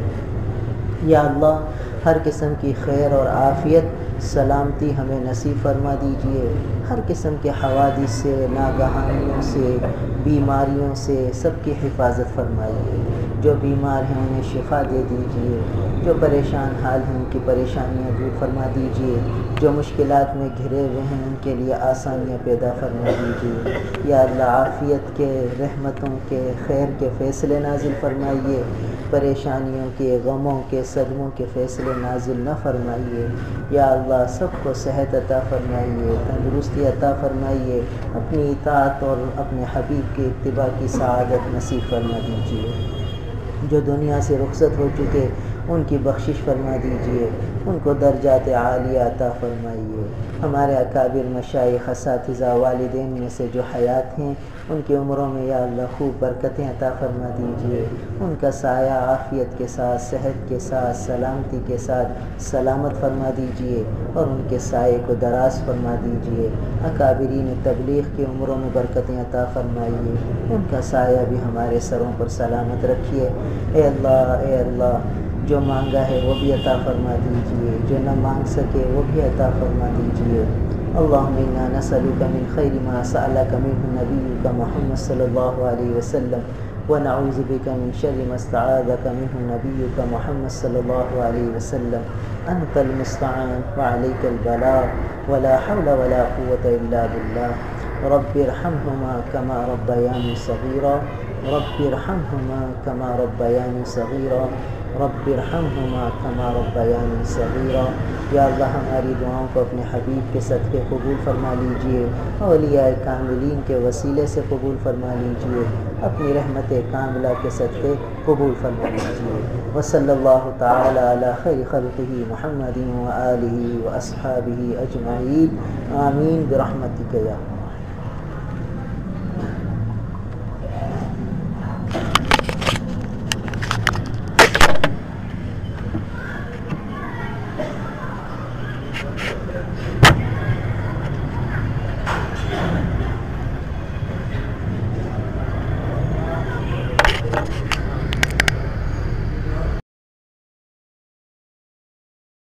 یا اللہ ہر قسم کی خیر اور عافیت سلامتی ہمیں نصیب فرما دیجیے، ہر قسم کے حوادث سے، ناگہانیوں سے، بیماریوں سے سب کی حفاظت فرمائیے، جو بیمار ہیں انہیں شفا دے دیجیے، جو پریشان حال ہیں ان کی پریشانیاں دور فرما دیجیے، جو مشکلات میں گھرے ہوئے ہیں ان کے لیے آسانیاں پیدا فرما دیجیے، یا اللہ عافیت کے، رحمتوں کے، خیر کے فیصلے نازل فرمائیے، پریشانیوں کے، غموں کے، صدموں کے فیصلے نازل نہ فرمائیے، یا اللہ سب کو صحت عطا فرمائیے، تندرستی عطا فرمائیے، اپنی اطاعت اور اپنے حبیب کے اتباع کی سعادت نصیب فرما دیجیے، جو دنیا سے رخصت ہو چکے ان کی بخشش فرما دیجیے، ان کو درجات عالیہ عطا فرمائیے، ہمارے اکابر مشائخ اساتذہ والدین میں سے جو حیات ہیں ان کی عمروں میں یا اللہ خوب برکتیں عطا فرما دیجیے، ان کا سایہ عافیت کے ساتھ، صحت کے ساتھ، سلامتی کے ساتھ سلامت فرما دیجیے اور ان کے سائے کو دراز فرما دیجیے، اکابرین تبلیغ کی عمروں میں برکتیں عطا فرمائیے، ان کا سایہ بھی ہمارے سروں پر سلامت رکھیے، اے اللہ جو مانگا ہے وہ بھی عطا فرما دیجیے، جو نہ مانگ سکے وہ بھی عطا فرما دیجیے، اللہم انا نسألک من خیر ما سألک منہ نبیک محمد صلی اللہ علیہ وسلم ونعوذ بک من شر ما استعاذک منہ نبیک محمد صلی اللہ علیہ وسلم، انت المستعان وعلیک البلاغ ولا حول ولا قوة الا باللہ، رب ارحمہما کما ربیانی صغیرا، رب ارحمہما کما ربیانی صغیرا، رب ارحمہما کما ربیانی صغیرا، یا اللہ ہماری دعاؤں کو اپنے حبیب کے صدقے قبول فرما لیجئے، اولیاء کاملین کے وسیلے سے قبول فرما لیجئے، اپنی رحمت کاملہ کے صدقے قبول فرما لیجیے۔ وصلی اللہ تعالی علی خیر خلقہ محمد وآلہ واصحابہ اجمعین، آمین برحمتک یا